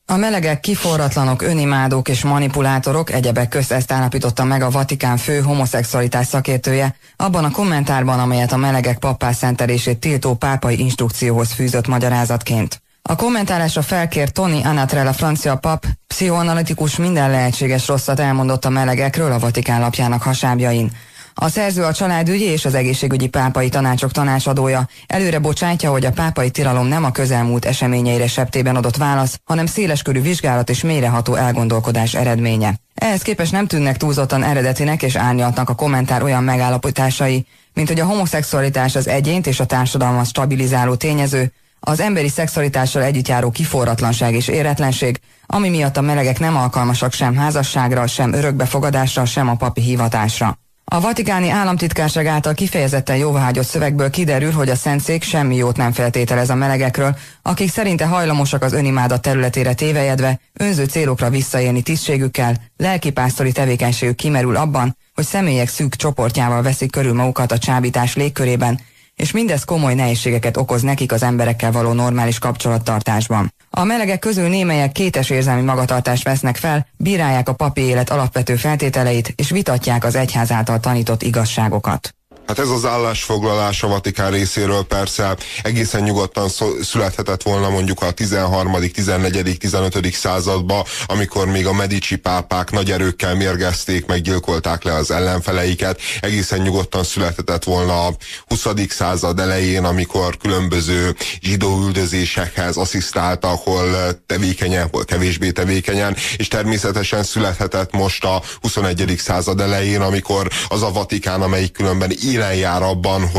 A melegek kiforratlanok, önimádók és manipulátorok, egyebek közt ezt állapította meg a Vatikán fő homoszexualitás szakértője abban a kommentárban, amelyet a melegek pappá szentelését tiltó pápai instrukcióhoz fűzött magyarázatként. A kommentálásra felkért Tony Anatrella francia pap, pszichoanalitikus, minden lehetséges rosszat elmondott a melegekről a Vatikán lapjának hasábjain. A szerző a családügyi és az egészségügyi pápai tanácsok tanácsadója, előre bocsátja, hogy a pápai tilalom nem a közelmúlt eseményeire septében adott válasz, hanem széleskörű vizsgálat és mélyreható elgondolkodás eredménye. Ehhez képest nem tűnnek túlzottan eredetinek és árnyaltnak a kommentár olyan megállapításai, mint hogy a homoszexualitás az egyént és a társadalmat stabilizáló tényező, az emberi szexualitással együtt járó kiforratlanság és éretlenség, ami miatt a melegek nem alkalmasak sem házasságra, sem örökbefogadásra, sem a papi hivatásra. A vatikáni államtitkárság által kifejezetten jóváhagyott szövegből kiderül, hogy a Szentszék semmi jót nem feltételez a melegekről, akik szerinte hajlamosak az önimádat területére tévejedve, önző célokra visszaélni tisztségükkel, lelkipásztori tevékenységük kimerül abban, hogy személyek szűk csoportjával veszik körül magukat a csábítás légkörében, és mindez komoly nehézségeket okoz nekik az emberekkel való normális kapcsolattartásban. A melegek közül némelyek kétes érzelmi magatartást vesznek fel, bírálják a papi élet alapvető feltételeit, és vitatják az egyház által tanított igazságokat. Hát ez az állásfoglalás a Vatikán részéről persze egészen nyugodtan születhetett volna mondjuk a 13., 14., 15. században, amikor még a Medici pápák nagy erőkkel mérgezték, meggyilkolták le az ellenfeleiket. Egészen nyugodtan születhetett volna a 20. század elején, amikor különböző zsidó üldözésekhez asszisztáltak, hol tevékenyen, hol kevésbé tevékenyen, és természetesen születhetett most a 21. század elején, amikor az a Vatikán, amelyik különben élen jár abban,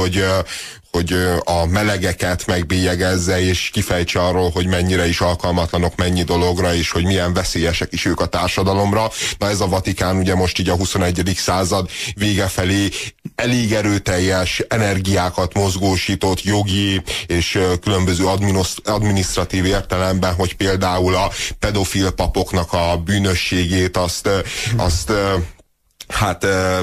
hogy a melegeket megbélyegezze, és kifejtse arról, hogy mennyire is alkalmatlanok mennyi dologra, és hogy milyen veszélyesek is ők a társadalomra. Na ez a Vatikán ugye most így a 21. század vége felé elég erőteljes energiákat mozgósított jogi és különböző adminisztratív értelemben, hogy például a pedofil papoknak a bűnösségét azt hát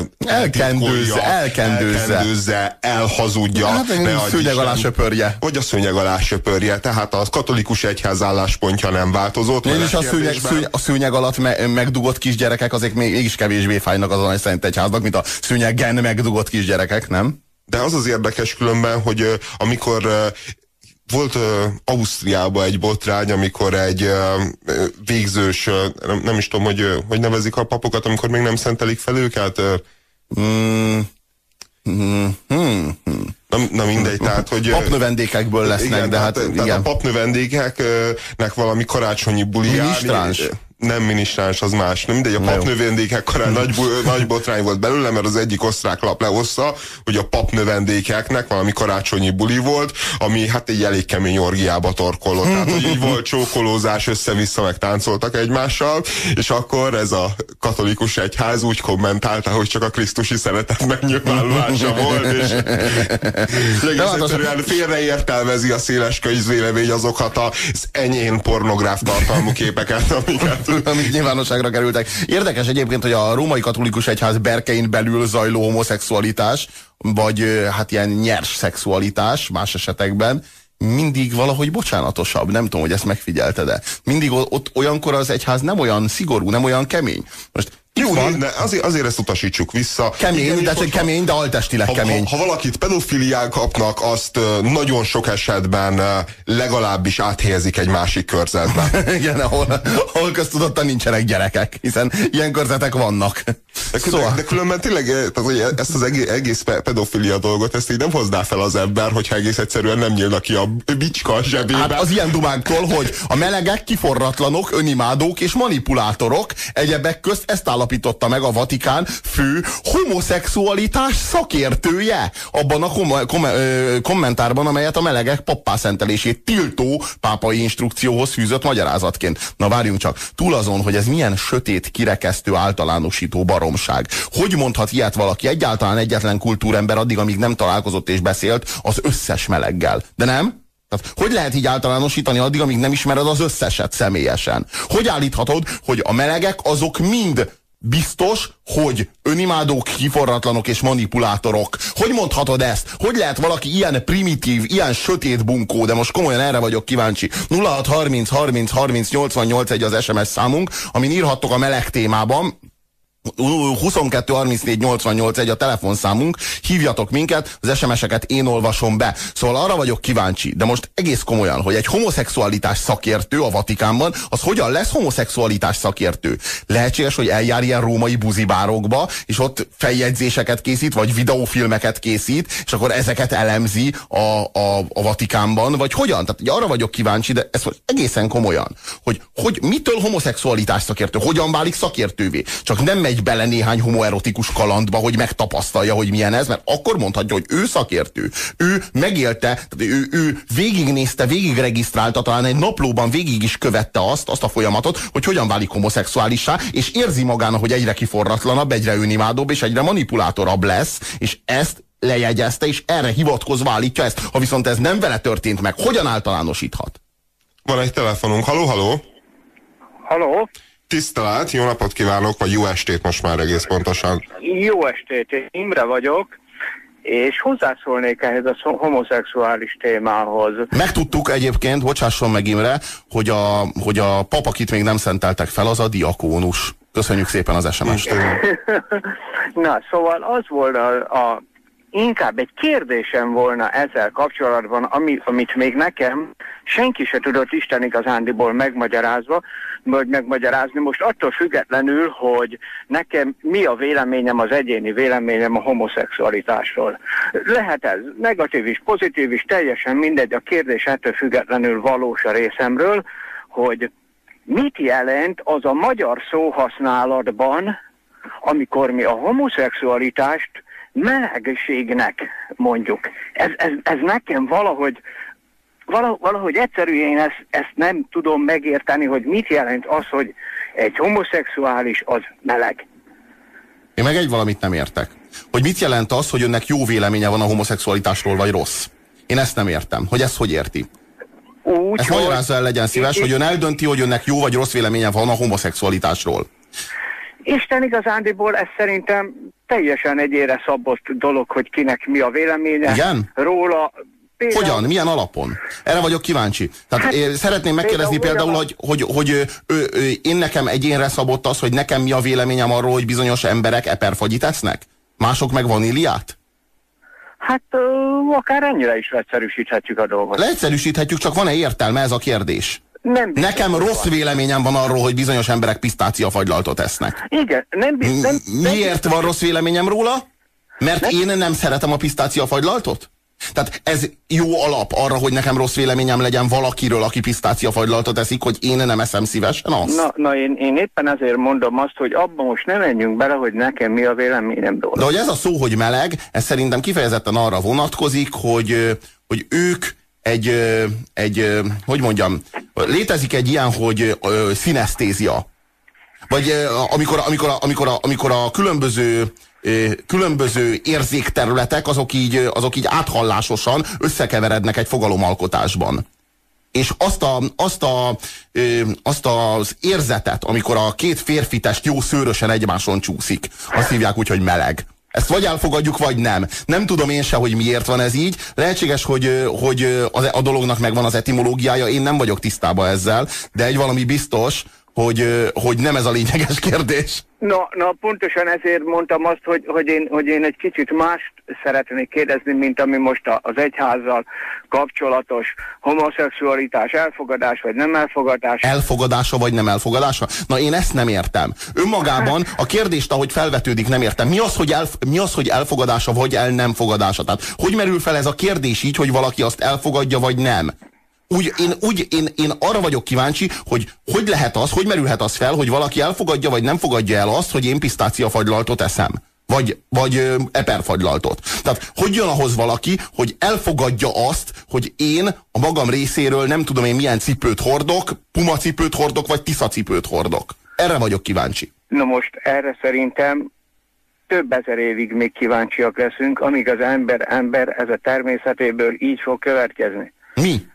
elkendőzze, elhazudja. Hát szőnyeg alá söpörje. Vagy a szőnyeg alá söpörje. Tehát a katolikus egyház álláspontja nem változott. És a szőnyeg alatt megdugott kisgyerekek azért mégis kevésbé fájnak az a szerint egyháznak, mint a szőnyegen megdugott kisgyerekek, nem? De az az érdekes különben, hogy amikor volt Ausztriában egy botrány, amikor egy végzős, nem is tudom, hogy nevezik a papokat, amikor még nem szentelik fel őket. Na mindegy, tehát, hogy... Papnövendékekből lesznek, igen, de hát igen. Tehát a papnövendékeknek valami karácsonyi buliján... Minisztráns? Nem minisztráns, az más. Nem mindegy, a papnövendékek korán nagy botrány volt belőle, mert az egyik osztrák lap lehozta, hogy a papnövendékeknek valami karácsonyi buli volt, ami hát egy elég kemény orgiába torkollott. Tehát, hogy így volt csókolózás, össze-vissza meg táncoltak egymással, és akkor ez a katolikus egyház úgy kommentálta, hogy csak a krisztusi szeretet megnyilvánulása volt, és egyszerűen félreértelmezi a széles közvélemény azokat az enyhén pornográf tartalmú képeket, amik nyilvánosságra kerültek. Érdekes egyébként, hogy a római katolikus egyház berkein belül zajló homoszexualitás, vagy hát ilyen nyers szexualitás más esetekben mindig valahogy bocsánatosabb. Nem tudom, hogy ezt megfigyelted-e. Mindig ott olyankor az egyház nem olyan szigorú, nem olyan kemény. Most jó, de azért ezt utasítsuk vissza. Kemény, igen, de altestileg kemény. Ha valakit pedofilián kapnak, azt nagyon sok esetben legalábbis áthelyezik egy másik körzetbe. Igen, ahol köztudottan nincsenek gyerekek, hiszen ilyen körzetek vannak. De különben tényleg ezt az egész pedofilia dolgot, ezt így nem hozná fel az ember, hogyha egész egyszerűen nem nyílna ki a bicska a zsebébe. Hát az ilyen dumánktól, hogy a melegek kiforratlanok, önimádók és manipulátorok, egyebek közt ezt állapította meg a Vatikán fő homoszexualitás szakértője abban a kommentárban, amelyet a melegek pappá szentelését tiltó pápai instrukcióhoz fűzött magyarázatként. Na várjunk csak, túl azon, hogy ez milyen sötét, kirekesztő, általánosító baromság. Hogy mondhat ilyet valaki, egyáltalán egyetlen kultúrember addig, amíg nem találkozott és beszélt az összes meleggel? De nem? Tehát, hogy lehet így általánosítani addig, amíg nem ismered az összeset személyesen? Hogy állíthatod, hogy a melegek azok mind biztos, hogy önimádók, kiforratlanok és manipulátorok. Hogy mondhatod ezt? Hogy lehet valaki ilyen primitív, ilyen sötét bunkó, de most komolyan erre vagyok kíváncsi. 0630 30 30 88 egy az SMS számunk, amin írhattok a meleg témában. 22 34 88 egy a telefonszámunk, hívjatok minket, az SMS-eket én olvasom be. Szóval arra vagyok kíváncsi, de most egész komolyan, hogy egy homoszexualitás szakértő a Vatikánban, az hogyan lesz homoszexualitás szakértő? Lehetséges, hogy eljár ilyen római buzibárokba, és ott feljegyzéseket készít, vagy videófilmeket készít, és akkor ezeket elemzi a Vatikánban, vagy hogyan? Tehát ugye arra vagyok kíváncsi, de ez egészen komolyan, hogy mitől homoszexualitás szakértő? Hogyan válik szakértővé? Csak nem megy bele néhány homoerotikus kalandba, hogy megtapasztalja, hogy milyen ez, mert akkor mondhatja, hogy ő szakértő. Ő megélte, ő végignézte, végigregisztrálta, talán egy naplóban végig is követte azt a folyamatot, hogy hogyan válik homoszexuálissá, és érzi magának, hogy egyre kiforratlanabb, egyre önimádóbb, és egyre manipulátorabb lesz, és ezt lejegyezte, és erre hivatkozva állítja ezt. Ha viszont ez nem vele történt meg, hogyan általánosíthat? Van egy telefonunk. Haló, haló! Haló? Tisztelet, jó napot kívánok, vagy jó estét most már egész pontosan. Jó estét, én Imre vagyok, és hozzászólnék ehhez a homoszexuális témához. Megtudtuk egyébként, bocsásson meg Imre, hogy a pap, akit még nem szenteltek fel, az a diakónus. Köszönjük szépen az SMS-t. Na, szóval az volt inkább egy kérdésem volna ezzel kapcsolatban, amit még nekem senki se tudott Isten igazándiból megmagyarázni. Most attól függetlenül, hogy nekem mi a véleményem, az egyéni véleményem a homoszexualitásról. Lehet ez negatív is, pozitív is, teljesen mindegy, a kérdés ettől függetlenül valós a részemről, hogy mit jelent az a magyar szóhasználatban, amikor mi a homoszexualitást melegségnek mondjuk. Ez nekem valahogy egyszerűen ezt nem tudom megérteni, hogy mit jelent az, hogy egy homoszexuális az meleg. Én meg egy valamit nem értek. Hogy mit jelent az, hogy önnek jó véleménye van a homoszexualitásról, vagy rossz? Én ezt nem értem. Hogy ezt hogy érti? Ezt magyarázza el, legyen szíves, hogy ön eldönti, hogy önnek jó vagy rossz véleménye van a homoszexualitásról. Isten igazándiból ez szerintem teljesen egyére szabott dolog, hogy kinek mi a véleménye. Igen? Róla. Például... Hogyan? Milyen alapon? Erre vagyok kíváncsi. Tehát szeretném megkérdezni például, hogy én nekem egyénre szabott az, hogy nekem mi a véleményem arról, hogy bizonyos emberek eperfagyit esznek? Mások meg vaníliát? Hát akár ennyire is leegyszerűsíthetjük a dolgot. Leegyszerűsíthetjük, csak van-e értelme, ez a kérdés? Nekem rossz véleményem van arról, hogy bizonyos emberek pisztáciafagylaltot esznek. Igen, Miért van rossz véleményem róla? Mert én nem szeretem a pisztáciafagylaltot? Tehát ez jó alap arra, hogy nekem rossz véleményem legyen valakiről, aki pisztáciafagylaltot eszik, hogy én nem eszem szívesen azt? Én éppen ezért mondom azt, hogy abban most ne menjünk bele, hogy nekem mi a véleményem róla. De hogy ez a szó, hogy meleg, ez szerintem kifejezetten arra vonatkozik, hogy ők hogy mondjam, létezik egy ilyen, hogy szinesztézia. Vagy amikor a különböző érzékterületek, azok így áthallásosan összekeverednek egy fogalomalkotásban. És azt az érzetet, amikor a két férfitest jó szőrösen egymáson csúszik, azt hívják úgy, hogy meleg. Ezt vagy elfogadjuk, vagy nem. Nem tudom én se, hogy miért van ez így. Lehetséges, hogy a dolognak megvan az etimológiája, én nem vagyok tisztában ezzel, de egy valami biztos, hogy nem ez a lényeges kérdés. Na, pontosan ezért mondtam azt, hogy én egy kicsit mást szeretnék kérdezni, mint ami most az egyházzal kapcsolatos homoszexualitás, elfogadás vagy nem elfogadás. Elfogadása vagy nem elfogadása? Na, én ezt nem értem. Önmagában a kérdést, ahogy felvetődik, nem értem. Mi az, hogy elfogadása vagy el nem fogadása? Tehát hogy merül fel ez a kérdés így, hogy valaki azt elfogadja vagy nem? Én arra vagyok kíváncsi, hogy lehet az, hogy merülhet az fel, hogy valaki elfogadja vagy nem fogadja el azt, hogy én pisztáciafagylaltot eszem. Vagy eperfagylaltot. Tehát hogy jön ahhoz valaki, hogy elfogadja azt, hogy én a magam részéről nem tudom én milyen cipőt hordok, pumacipőt hordok, vagy tiszacipőt hordok. Erre vagyok kíváncsi. Na most erre szerintem több ezer évig még kíváncsiak leszünk, amíg az ember ez a természetéből így fog következni. Mi?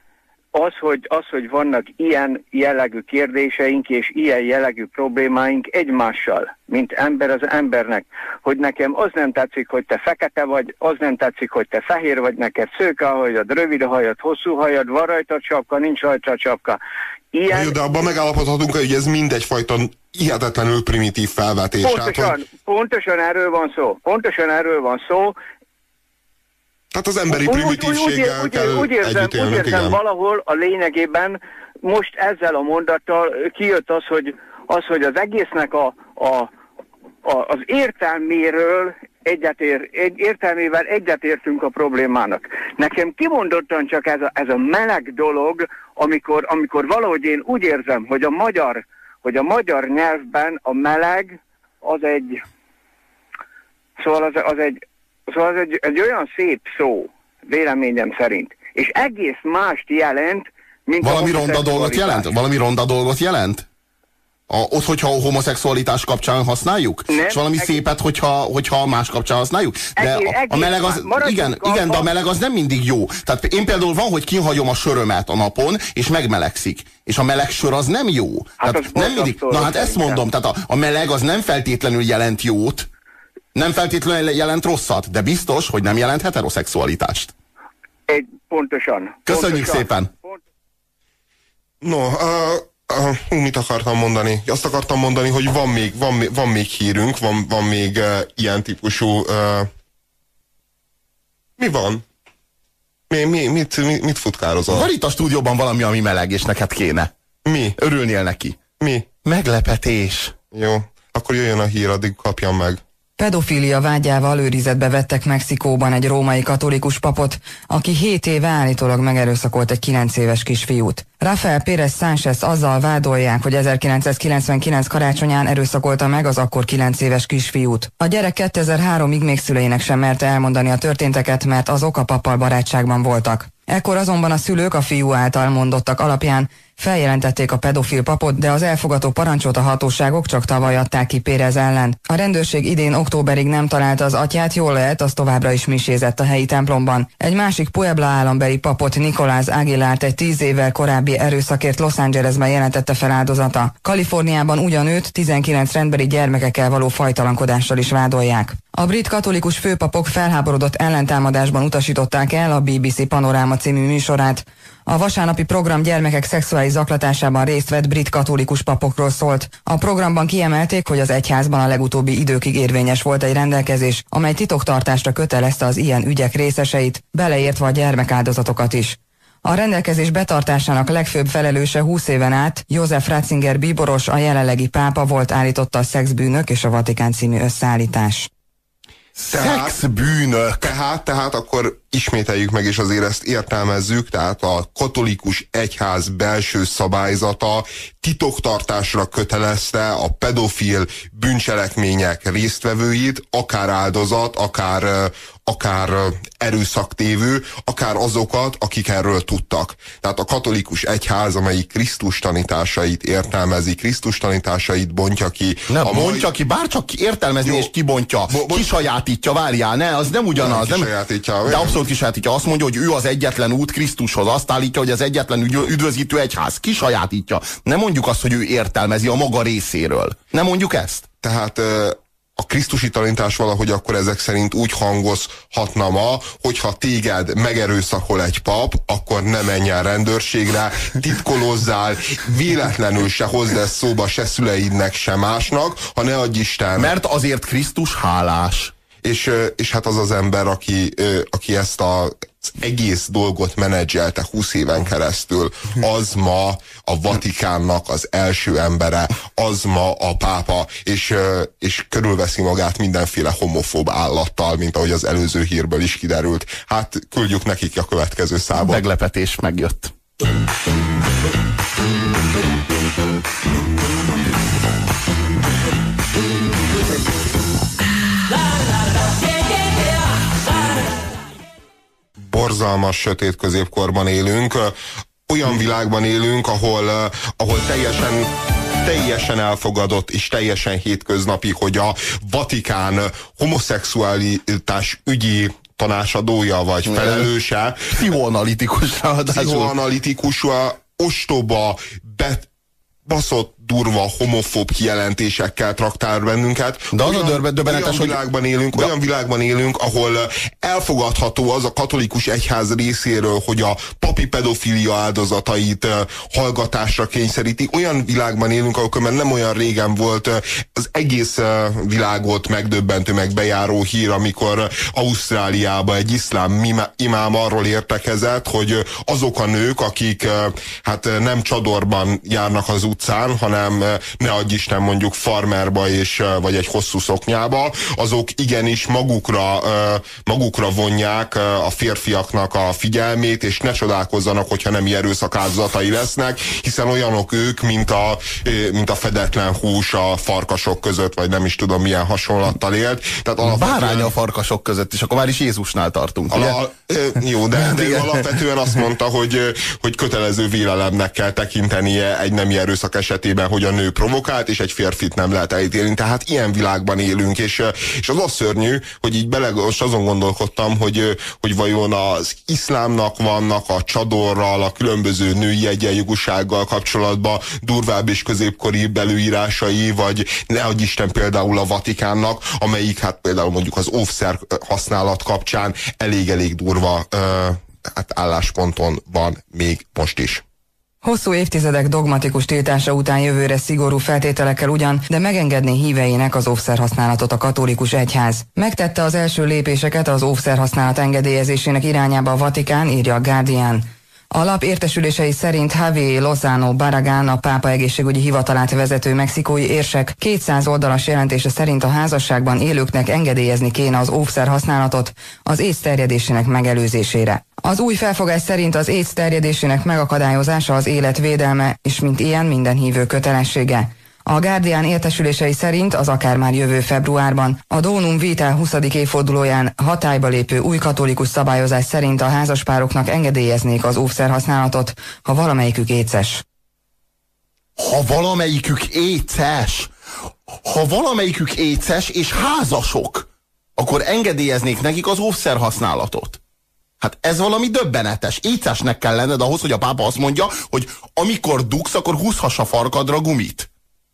az, hogy vannak ilyen jellegű kérdéseink és ilyen jellegű problémáink egymással, mint ember az embernek, hogy nekem az nem tetszik, hogy te fekete vagy, az nem tetszik, hogy te fehér vagy, neked szőke a hajad, rövid a hajad, hosszú hajad, van rajta csapka, nincs rajta csapka. Ilyen... Jó, de abban megállapodhatunk, hogy ez mindegyfajta hihetetlenül primitív felvetés. Pontosan erről van szó. Tehát az emberi primitívséggel kell együtt élnünk, igen. Valahol a lényegében most ezzel a mondattal kijött az, hogy az egésznek az értelméről értelmével egyetértünk a problémának. Nekem kimondottan csak ez a meleg dolog, amikor valahogy én úgy érzem, hogy a magyar nyelvben a meleg az egy egy olyan szép szó, véleményem szerint. És egész mást jelent, mint valami ronda dolgot jelent? Valami ronda dolgot jelent? Ott, hogyha a homoszexualitás kapcsán használjuk? Nem, és valami szépet, hogyha más kapcsán használjuk? De a meleg az, igen, de a meleg az nem mindig jó. Tehát én például van, hogy kihagyom a sörömet a napon, és megmelegszik. És a meleg sör az nem jó. Hát tehát nem mindig, hát ezt mondom, tehát a meleg az nem feltétlenül jelent jót, nem feltétlenül jelent rosszat, de biztos, hogy nem jelent heteroszexualitást. Pontosan. Köszönjük szépen! No, mit akartam mondani? Azt akartam mondani, hogy van még hírünk, van még ilyen típusú... Mi van? Mit futkározol? Van itt a stúdióban valami, ami meleg, és neked kéne. Mi? Örülnél neki. Mi? Meglepetés. Jó, akkor jöjjön a hír, addig kapjam meg. Pedofília vágyával őrizetbe vettek Mexikóban egy római katolikus papot, aki 7 éve állítólag megerőszakolt egy 9 éves kisfiút. Rafael Pérez Sánchez azzal vádolják, hogy 1999 karácsonyán erőszakolta meg az akkor 9 éves kisfiút. A gyerek 2003-ig még szüleinek sem merte elmondani a történteket, mert azok a pappal barátságban voltak. Ekkor azonban a szülők a fiú által mondottak alapján feljelentették a pedofil papot, de az elfogató parancsot a hatóságok csak tavaly adták ki Pérez ellen. A rendőrség idén októberig nem találta az atyát, jól lehet, az továbbra is misézett a helyi templomban. Egy másik Puebla állambeli papot, Nicolás Aguilárt egy 10 évvel korábbi erőszakért Los Angelesben jelentette fel áldozata. Kaliforniában ugyanőt 19 rendbeli gyermekekkel való fajtalankodással is vádolják. A brit katolikus főpapok felháborodott ellentámadásban utasították el a BBC Panoráma című műsorát. A vasárnapi program gyermekek szexuális zaklatásában részt vett brit katolikus papokról szólt. A programban kiemelték, hogy az egyházban a legutóbbi időkig érvényes volt egy rendelkezés, amely titoktartásra kötelezte az ilyen ügyek részeseit, beleértve a gyermekáldozatokat is. A rendelkezés betartásának legfőbb felelőse 20 éven át József Ratzinger bíboros, a jelenlegi pápa volt, állította a Szexbűnök és a Vatikán című összeállítás. Szexbűnök! Tehát akkor ismételjük meg, és azért ezt értelmezzük, tehát a katolikus egyház belső szabályzata titoktartásra kötelezte a pedofil bűncselekmények résztvevőit, akár áldozat, akár erőszaktévő, akár azokat, akik erről tudtak. Tehát a katolikus egyház, amelyik Krisztus tanításait értelmezi, Krisztus tanításait bontja ki. Nem, bontja ki, bárcsak értelmezni és kibontja, kisajátítja, várjál, ne, az nem ugyanaz. Nem kisajátítja. De abszolút kisajátítja. Azt mondja, hogy ő az egyetlen út Krisztushoz. Azt állítja, hogy az egyetlen üdvözítő egyház. Kisajátítja. Nem mondjuk azt, hogy ő értelmezi a maga részéről. Nem mondjuk ezt. Tehát a krisztusi tanítás valahogy akkor ezek szerint úgy hangozhatna ma, hogyha téged megerőszakol egy pap, akkor ne menj el rendőrségre, titkolozzál, véletlenül se hozd ezt szóba se szüleidnek, se másnak, ha ne adj Isten. Mert azért Krisztus hálás. És hát az az ember, aki ezt az egész dolgot menedzselte 20 éven keresztül, az ma a Vatikánnak az első embere, az ma a pápa, és körülveszi magát mindenféle homofób állattal, mint ahogy az előző hírből is kiderült. Hát küldjük nekik a következő számot. Meglepetés megjött. Borzalmas, sötét középkorban élünk. Olyan világban élünk, ahol teljesen elfogadott és teljesen hétköznapi, hogy a Vatikán homoszexualitás ügyi tanácsadója, vagy felelőse. Pszichoanalitikus, ostoba, baszott, durva, homofób kijelentésekkel traktál bennünket. De az a döbbenetes, olyan világban élünk, ahol elfogadható az a katolikus egyház részéről, hogy a papi pedofilia áldozatait hallgatásra kényszeríti. Olyan világban élünk, ahol nem olyan régen volt az egész világot megdöbbentő, meg bejáró hír, amikor Ausztráliában egy iszlám imám arról értekezett, hogy azok a nők, akik hát nem csadorban járnak az utcán, hanem ne adj Isten mondjuk farmerba vagy egy hosszú szoknyába, azok igenis magukra vonják a férfiaknak a figyelmét, és ne csodálkozzanak, hogyha nem erőszak áldozatai lesznek, hiszen olyanok ők, mint a fedetlen hús a farkasok között, vagy nem is tudom milyen hasonlattal élt. Tehát bárány a farkasok között, és akkor már is Jézusnál tartunk. Jó, de ő alapvetően azt mondta, hogy kötelező vélelemnek kell tekintenie egy nemi erőszak esetében, hogy a nő provokált, és egy férfit nem lehet elítélni. Tehát ilyen világban élünk, és az szörnyű, hogy így most azon gondolkodtam, hogy vajon az iszlámnak vannak a csadorral, a különböző női egyenjogúsággal kapcsolatban durvább és középkori előírásai, vagy ne adj Isten például a Vatikánnak, amelyik hát például mondjuk az óvszer használat kapcsán elég durva állásponton van még most is. Hosszú évtizedek dogmatikus tiltása után jövőre szigorú feltételekkel ugyan, de megengedné híveinek az óvszerhasználatot a katolikus egyház. Megtette az első lépéseket az óvszerhasználat engedélyezésének irányába a Vatikán, írja a Guardian. A lap értesülései szerint Javier Lozano Barragán, a pápa egészségügyi hivatalát vezető mexikói érsek 200 oldalas jelentése szerint a házasságban élőknek engedélyezni kéne az óvszerhasználatot az AIDS terjedésének megelőzésére. Az új felfogás szerint az AIDS terjedésének megakadályozása az élet védelme, és mint ilyen minden hívő kötelessége. A Guardian értesülései szerint az akár már jövő februárban a Donum Vitae 20. évfordulóján hatályba lépő új katolikus szabályozás szerint a házaspároknak engedélyeznék az óvszerhasználatot, ha valamelyikük éces. Ha valamelyikük éces és házasok, akkor engedélyeznék nekik az óvszerhasználatot. Hát ez valami döbbenetes. Écesnek kell lenned ahhoz, hogy a pápa azt mondja, hogy amikor dugsz, akkor húzhass a farkadra gumit.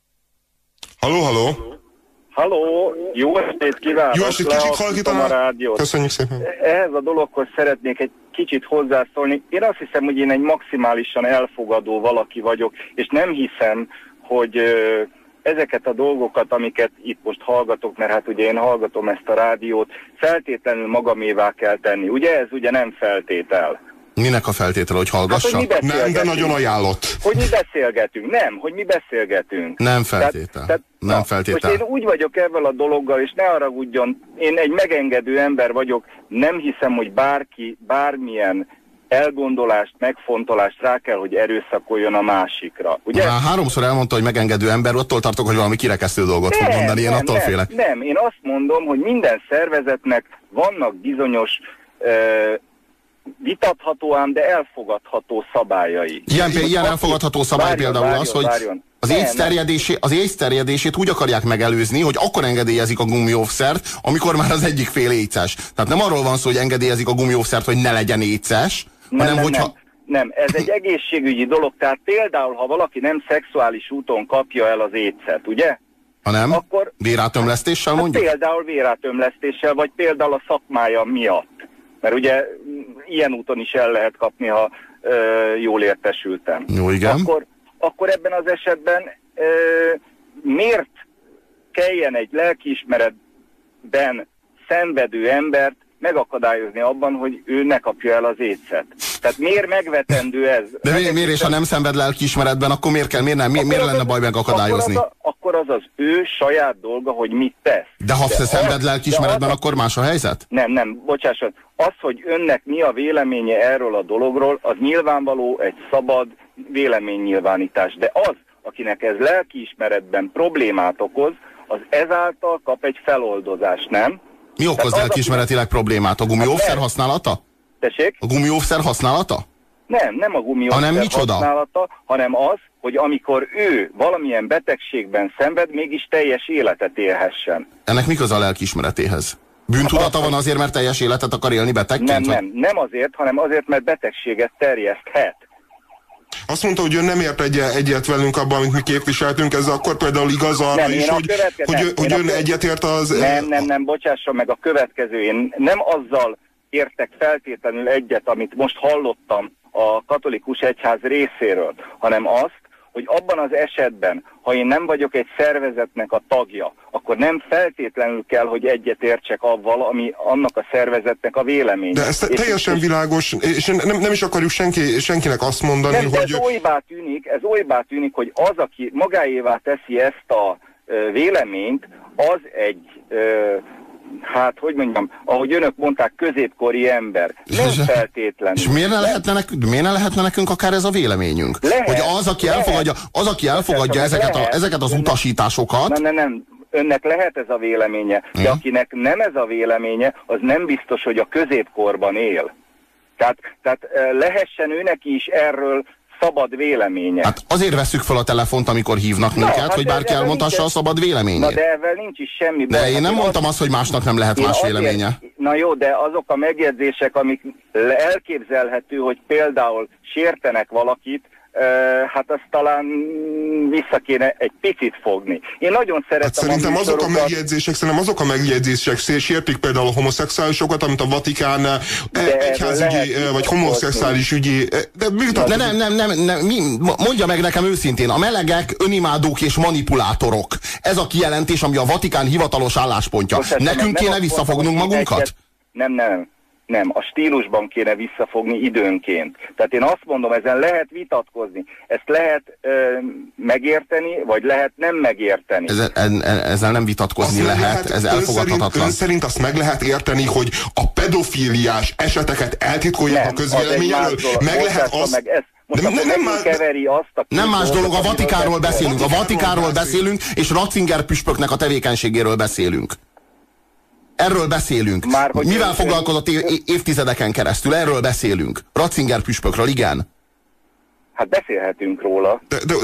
Halló, jó estét kívánok! Jó estét, kicsit halkítom a rádiót. Köszönjük szépen! Ehhez a dologhoz szeretnék egy kicsit hozzászólni. Én azt hiszem, hogy én egy maximálisan elfogadó valaki vagyok, és nem hiszem, hogy ezeket a dolgokat, amiket itt most hallgatok, mert hát ugye én hallgatom ezt a rádiót, feltétlenül magamévá kell tenni. Ugye ez ugye nem feltétel. Minek a feltétele, hogy hallgassa? Hát, hogy nem, de nagyon ajánlott. Hogy mi beszélgetünk. Nem, hogy mi beszélgetünk. Nem feltétel. Nem feltétel. Most én úgy vagyok ezzel a dologgal, és ne haragudjon, én egy megengedő ember vagyok, nem hiszem, hogy bárki, bármilyen elgondolást, megfontolást rá kell, hogy erőszakoljon a másikra. Ugye? Már 3-szor elmondta, hogy megengedő ember, attól tartok, hogy valami kirekesztő dolgot fog mondani, én attól félek. Nem, én azt mondom, hogy minden szervezetnek vannak bizonyos vitathatóan, de elfogadható szabályai. Ilyen elfogadható szabály például az, hogy az AIDS terjedését úgy akarják megelőzni, hogy akkor engedélyezik a gumióvszert, amikor már az egyik fél éces. Tehát nem arról van szó, hogy engedélyezik a gumióvszert, hogy ne legyen éces, hanem hogyha... Nem, ez egy egészségügyi dolog. Tehát például, ha valaki nem szexuális úton kapja el az AIDS-et, ugye? Ha nem? Akkor, vérátömlesztéssel mondjuk? Például vérátömlesztéssel, vagy például a szakmája miatt. Mert ugye ilyen úton is el lehet kapni, ha jól értesültem. Jó, igen. Akkor ebben az esetben miért kelljen egy lelkiismeretben szenvedő embert megakadályozni abban, hogy ő ne kapja el az AIDS-et? Tehát miért megvetendő ez? De miért és ha nem szenved lelkiismeretben, akkor miért lenne baj megakadályozni? Akkor az ő saját dolga, hogy mit tesz. De ha szenved lelkiismeretben, akkor más a helyzet? Nem, bocsásson. Az, hogy önnek mi a véleménye erről a dologról, az nyilvánvaló egy szabad véleménynyilvánítás. De az, akinek ez lelkiismeretben problémát okoz, az ezáltal kap egy feloldozást, nem? Mi okoz lelkiismeretileg problémát? A gumióvszer használata? Tessék? A gumióvszer használata? Nem a gumióvszer használata, hanem az, hogy amikor ő valamilyen betegségben szenved, mégis teljes életet élhessen. Ennek mi köze a lelkiismeretéhez? Bűntudata van azért, mert teljes életet akar élni betegként? Nem azért, hanem azért, mert betegséget terjeszthet. Azt mondta, hogy ő nem ért egyet velünk abban, amit mi képviseltünk, ez akkor például igaz arra is, hogy ön egyetért az... Nem, bocsásson meg, a következő. Én nem azzal értek feltétlenül egyet, amit most hallottam a katolikus egyház részéről, hanem azt, hogy abban az esetben, ha én nem vagyok egy szervezetnek a tagja, akkor nem feltétlenül kell, hogy egyetértsek avval, ami annak a szervezetnek a véleménye. De ez teljesen világos, és nem is akarjuk senkinek azt mondani, hogy... Ez olybá tűnik, hogy az, aki magáévá teszi ezt a véleményt, az egy... hát, hogy mondjam, ahogy önök mondták, középkori ember. Nem feltétlenül. És miért ne lehetne nekünk akár ez a véleményünk? Lehet, hogy az, aki elfogadja ezeket az utasításokat... Nem. Önnek lehet ez a véleménye, de akinek nem ez a véleménye, az nem biztos, hogy a középkorban él. Tehát lehessen őnek is erről szabad véleménye. Hát azért vesszük fel a telefont, amikor hívnak minket, hogy bárki elmondhassa a szabad véleményét. Na de ezzel nincs is semmi baj. De én nem mondtam azt, hogy másnak nem lehet más véleménye. Na jó, de azok a megjegyzések, amik elképzelhető, hogy például sértenek valakit, hát azt talán vissza kéne egy picit fogni. Én nagyon szeretem... Hát szerintem azok a megjegyzések sértik például a homoszexuálisokat, amit a Vatikán egyházügyi vagy homoszexuális ügyi... Nem, mondja meg nekem őszintén, a melegek önimádók és manipulátorok. Ez a kijelentés, ami a Vatikán hivatalos álláspontja. Nekünk kéne visszafognunk magunkat? Nem, a stílusban kéne visszafogni időnként. Tehát én azt mondom, ezen lehet vitatkozni. Ezt lehet megérteni, vagy lehet nem megérteni. Ezzel nem vitatkozni lehet, ez elfogadhatatlan. Ön szerint azt meg lehet érteni, hogy a pedofíliás eseteket eltitkolják a közvélemény elől? Meg lehet azt... Nem más dolog, a Vatikánról beszélünk. A Vatikánról beszélünk, és Ratzinger püspöknek a tevékenységéről beszélünk. Erről beszélünk. Mivel foglalkozott évtizedeken keresztül? Erről Ratzinger püspökről, igen. Hát beszélhetünk róla.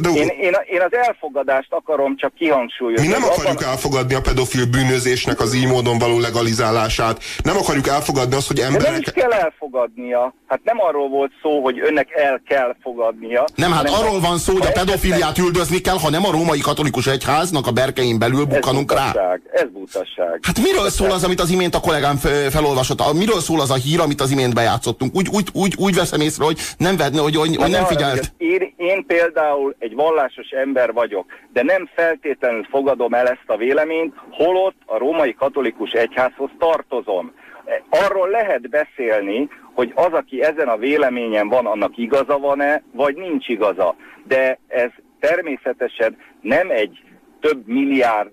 Én az elfogadást akarom csak kihangsúlyozni. Mi nem akarjuk elfogadni a pedofil bűnözésnek az így módon való legalizálását. Nem akarjuk elfogadni azt, hogy emberek... De nem is kell elfogadnia. Hát nem arról volt szó, hogy önnek el kell fogadnia. Nem, hát arról van szó, hogy a pedofiliát üldözni kell, ha nem a római katolikus egyháznak a berkein belül bukkanunk rá. Ez butaság. Hát miről szól az, amit az imént a kollégám felolvasott? Miről szól az a hír, amit az imént bejátszottunk? Úgy veszem észre, hogy nem vedne, hogy nem figyelt. Én például egy vallásos ember vagyok, de nem feltétlenül fogadom el ezt a véleményt, holott a római katolikus egyházhoz tartozom. Arról lehet beszélni, hogy az, aki ezen a véleményen van, annak igaza van-e, vagy nincs igaza. De ez természetesen nem egy több milliárd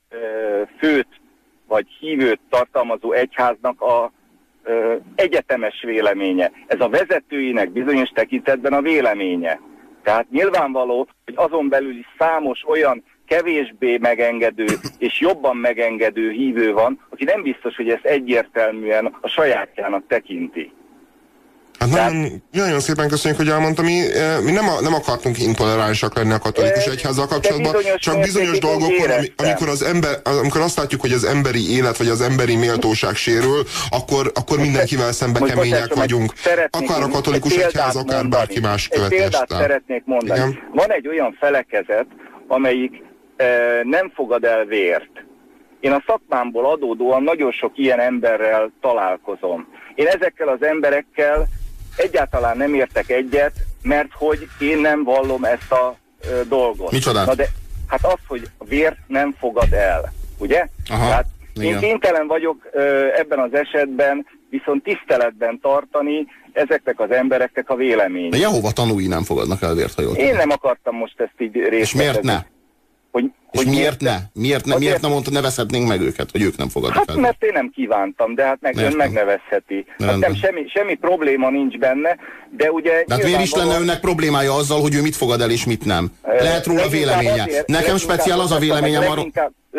főt vagy hívőt tartalmazó egyháznak a egyetemes véleménye. Ez a vezetőinek bizonyos tekintetben a véleménye. Tehát nyilvánvaló, hogy azon belül is számos olyan kevésbé megengedő és jobban megengedő hívő van, aki nem biztos, hogy ezt egyértelműen a sajátjának tekinti. Hát nagyon szépen köszönjük, hogy elmondta. Mi nem akartunk intoleránsak lenni a katolikus egyházzal kapcsolatban, csak bizonyos dolgokon, amikor azt látjuk, hogy az emberi élet vagy az emberi méltóság sérül, akkor mindenkivel szemben kemények vagyunk. Akár a katolikus egyház, akár bárki más követést. Egy példát szeretnék mondani. Igen? Van egy olyan felekezet, amelyik nem fogad el vért. Én a szakmámból adódóan nagyon sok ilyen emberrel találkozom. Én ezekkel az emberekkel egyáltalán nem értek egyet, mert hogy én nem vallom ezt a dolgot. Micsoda? Na de hát az, hogy vért nem fogad el, ugye? Aha, tehát én kénytelen vagyok ebben az esetben viszont tiszteletben tartani ezeknek az embereknek a véleményét. De Jehova tanúi nem fogadnak el vért, ha jól tudom. Én nem akartam most ezt így részletezni. És miért ne? És miért nem mondta, nevezhetnénk meg őket, hogy ők nem fogadnak el? Hát mert én nem kívántam, de hát ön megnevezheti. Hát nem, semmi probléma nincs benne, de ugye... De hát miért is lenne önnek problémája azzal, hogy ő mit fogad el és mit nem? Lehet róla véleménye. Nekem speciál az a véleményem arról...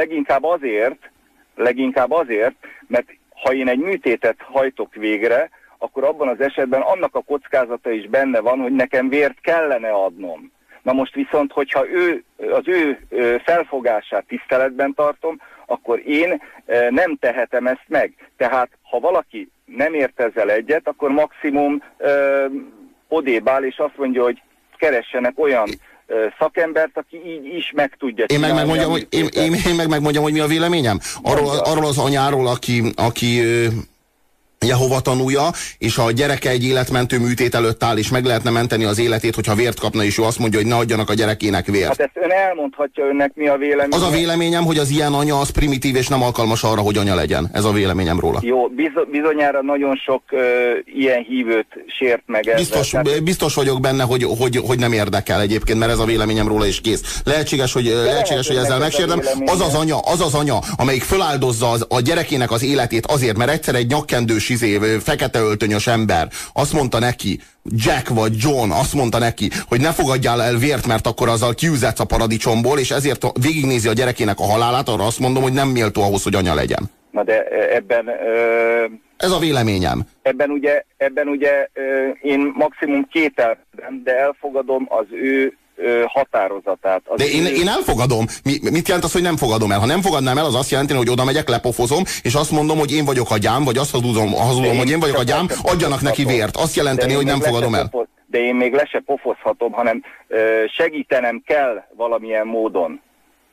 Leginkább azért, mert ha én egy műtétet hajtok végre, akkor abban az esetben annak a kockázata is benne van, hogy nekem vért kellene adnom. Na most viszont, hogyha az ő felfogását tiszteletben tartom, akkor én nem tehetem ezt meg. Tehát, ha valaki nem ért ezzel egyet, akkor maximum odébb áll, és azt mondja, hogy keressenek olyan szakembert, aki így is meg tudja csinálni. Én meg megmondjam, hogy mi a véleményem? Arról az anyáról, aki Jehova tanúja, és a gyereke egy életmentő műtét előtt áll, és meg lehetne menteni az életét, hogyha vért kapna, és ő azt mondja, hogy ne adjanak a gyerekének vért. Hát ezt ön elmondhatja, önnek mi a véleménye. Az a véleményem, hogy az ilyen anya az primitív, és nem alkalmas arra, hogy anya legyen. Ez a véleményem róla. Jó, bizonyára nagyon sok ilyen hívőt sért meg ezzel. Biztos vagyok benne, hogy nem érdekel egyébként, mert ez a véleményem róla is kész. Lehetséges, hogy ezzel megsértem. Az az anya, amelyik föláldozza a gyerekének az életét azért, mert egyszer egy nyakkendős fekete öltönyös ember azt mondta neki, Jack vagy John azt mondta neki, hogy ne fogadjál el vért, mert akkor azzal kiüzetsz a paradicsomból, és ezért végignézi a gyerekének a halálát, arra azt mondom, hogy nem méltó ahhoz, hogy anya legyen. Na de ebben... Ez a véleményem. Ebben ugye én maximum kételkedem, de elfogadom az ő határozatát. De én elfogadom. Mit jelent az, hogy nem fogadom el? Ha nem fogadnám el, az azt jelenti, hogy oda megyek, lepofozom, és azt mondom, hogy én vagyok a gyám, vagy azt hazudom, hogy én vagyok a gyám, adjanak neki vért. Azt jelenteni, hogy nem fogadom el. De én még le se pofozhatom, hanem segítenem kell valamilyen módon.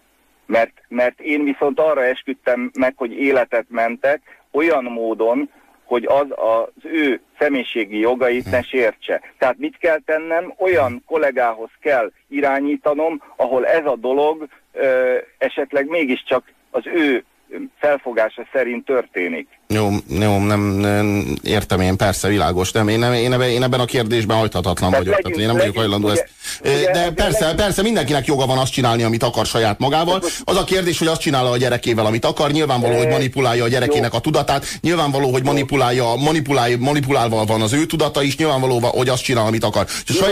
Mert én viszont arra esküdtem meg, hogy életet mentek, olyan módon, hogy az ő személyiségi jogait ne sértse. Tehát mit kell tennem? Olyan kollégához kell irányítanom, ahol ez a dolog esetleg mégiscsak az ő felfogása szerint történik. Jó, nem értem én, persze, világos, nem. Én ebben a kérdésben hajthatatlan vagyok. Tehát én nem vagyok hajlandó ezt. De persze, mindenkinek joga van azt csinálni, amit akar saját magával. Az a kérdés, hogy azt csinálja a gyerekével, amit akar. Nyilvánvaló, hogy manipulálja a gyerekének a tudatát. Nyilvánvaló, hogy manipulálva van az ő tudata is. Nyilvánvaló, hogy azt csinál, amit akar.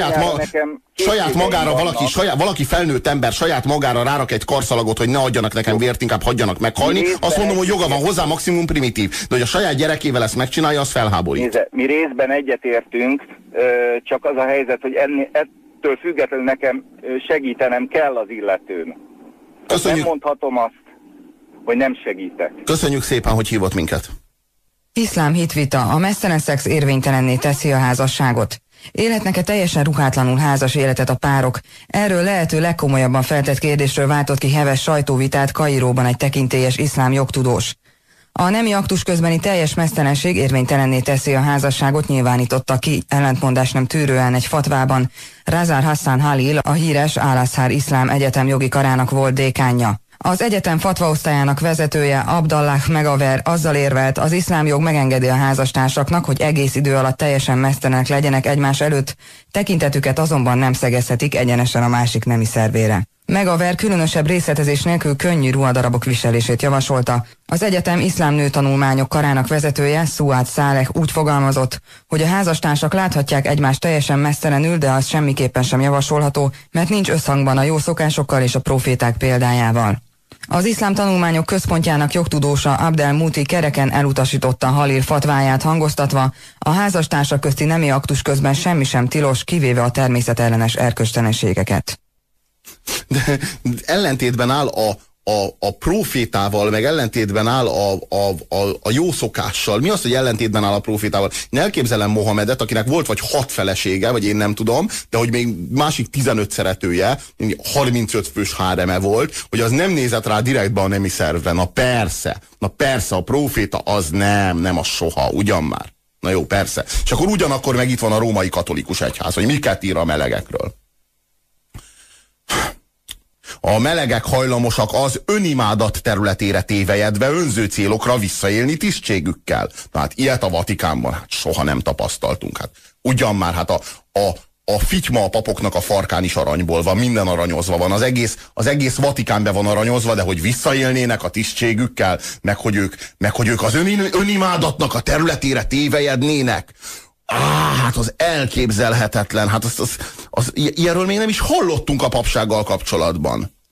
Saját magára valaki felnőtt ember saját magára rárak egy karszalagot, hogy ne adjanak nekem vért, inkább hagyjanak meghalni. Azt mondom, hogy joga van hozzá, maximum primitív. De hogy a saját gyerekével ezt megcsinálja, az felháborít. Mi részben egyetértünk, csak az a helyzet, hogy ettől függetlenül nekem segítenem kell az illetőn. Nem mondhatom azt, hogy nem segítek. Köszönjük szépen, hogy hívott minket. Iszlám hitvita: a mesztelen szex érvénytelenné teszi a házasságot. Élhetnek-e teljesen ruhátlanul házas életet a párok? Erről lehető legkomolyabban feltett kérdésről váltott ki heves sajtóvitát Kairóban egy tekintélyes iszlám jogtudós. A nemi aktus közbeni teljes mesztelenség érvénytelenné teszi a házasságot, nyilvánította ki ellentmondás nem tűrően egy fatvában Razar Hassan Halil, a híres Al-Azhar Iszlám Egyetem jogi karának volt dékánja. Az egyetem fatvaosztályának vezetője, Abdallah Megaver azzal érvelt, az iszlám jog megengedi a házastársaknak, hogy egész idő alatt teljesen mesztelenek legyenek egymás előtt, tekintetüket azonban nem szegezhetik egyenesen a másik nemi szervére. Megaver különösebb részletezés nélkül könnyű ruhadarabok viselését javasolta. Az egyetem iszlám nőtanulmányok karának vezetője, Suad Saleh úgy fogalmazott, hogy a házastársak láthatják egymást teljesen mesztelenül, de az semmiképpen sem javasolható, mert nincs összhangban a jó szokásokkal és a proféták példájával. Az iszlám tanulmányok központjának jogtudósa Abdel Muti kereken elutasította Halil fatváját, hangoztatva: a házastársak közti nemi aktus közben semmi sem tilos, kivéve a természetellenes erkölcstelenségeket. De ellentétben áll a profétával, meg ellentétben áll a jó szokással. Mi az, hogy ellentétben áll a profétával? Én elképzelem Mohamedet, akinek volt vagy 6 felesége, vagy én nem tudom, de hogy még másik 15 szeretője, 35 fős háreme volt, hogy az nem nézett rá direktbe a nemi szervre. Na persze, a proféta az nem az soha, ugyan már. Na jó, persze. És akkor ugyanakkor meg itt van a római katolikus egyház, hogy miket ír a melegekről. A melegek hajlamosak az önimádat területére tévejedve önző célokra visszaélni tisztségükkel. Na hát ilyet a Vatikánban soha nem tapasztaltunk. Hát ugyan már, hát a fityma a papoknak a farkán is aranyból van, minden aranyozva van, az egész Vatikán be van aranyozva, de hogy visszaélnének a tisztségükkel, meg hogy ők az önimádatnak a területére tévejednének. Hát az elképzelhetetlen, hát ilyenről még nem is hallottunk a papsággal kapcsolatban.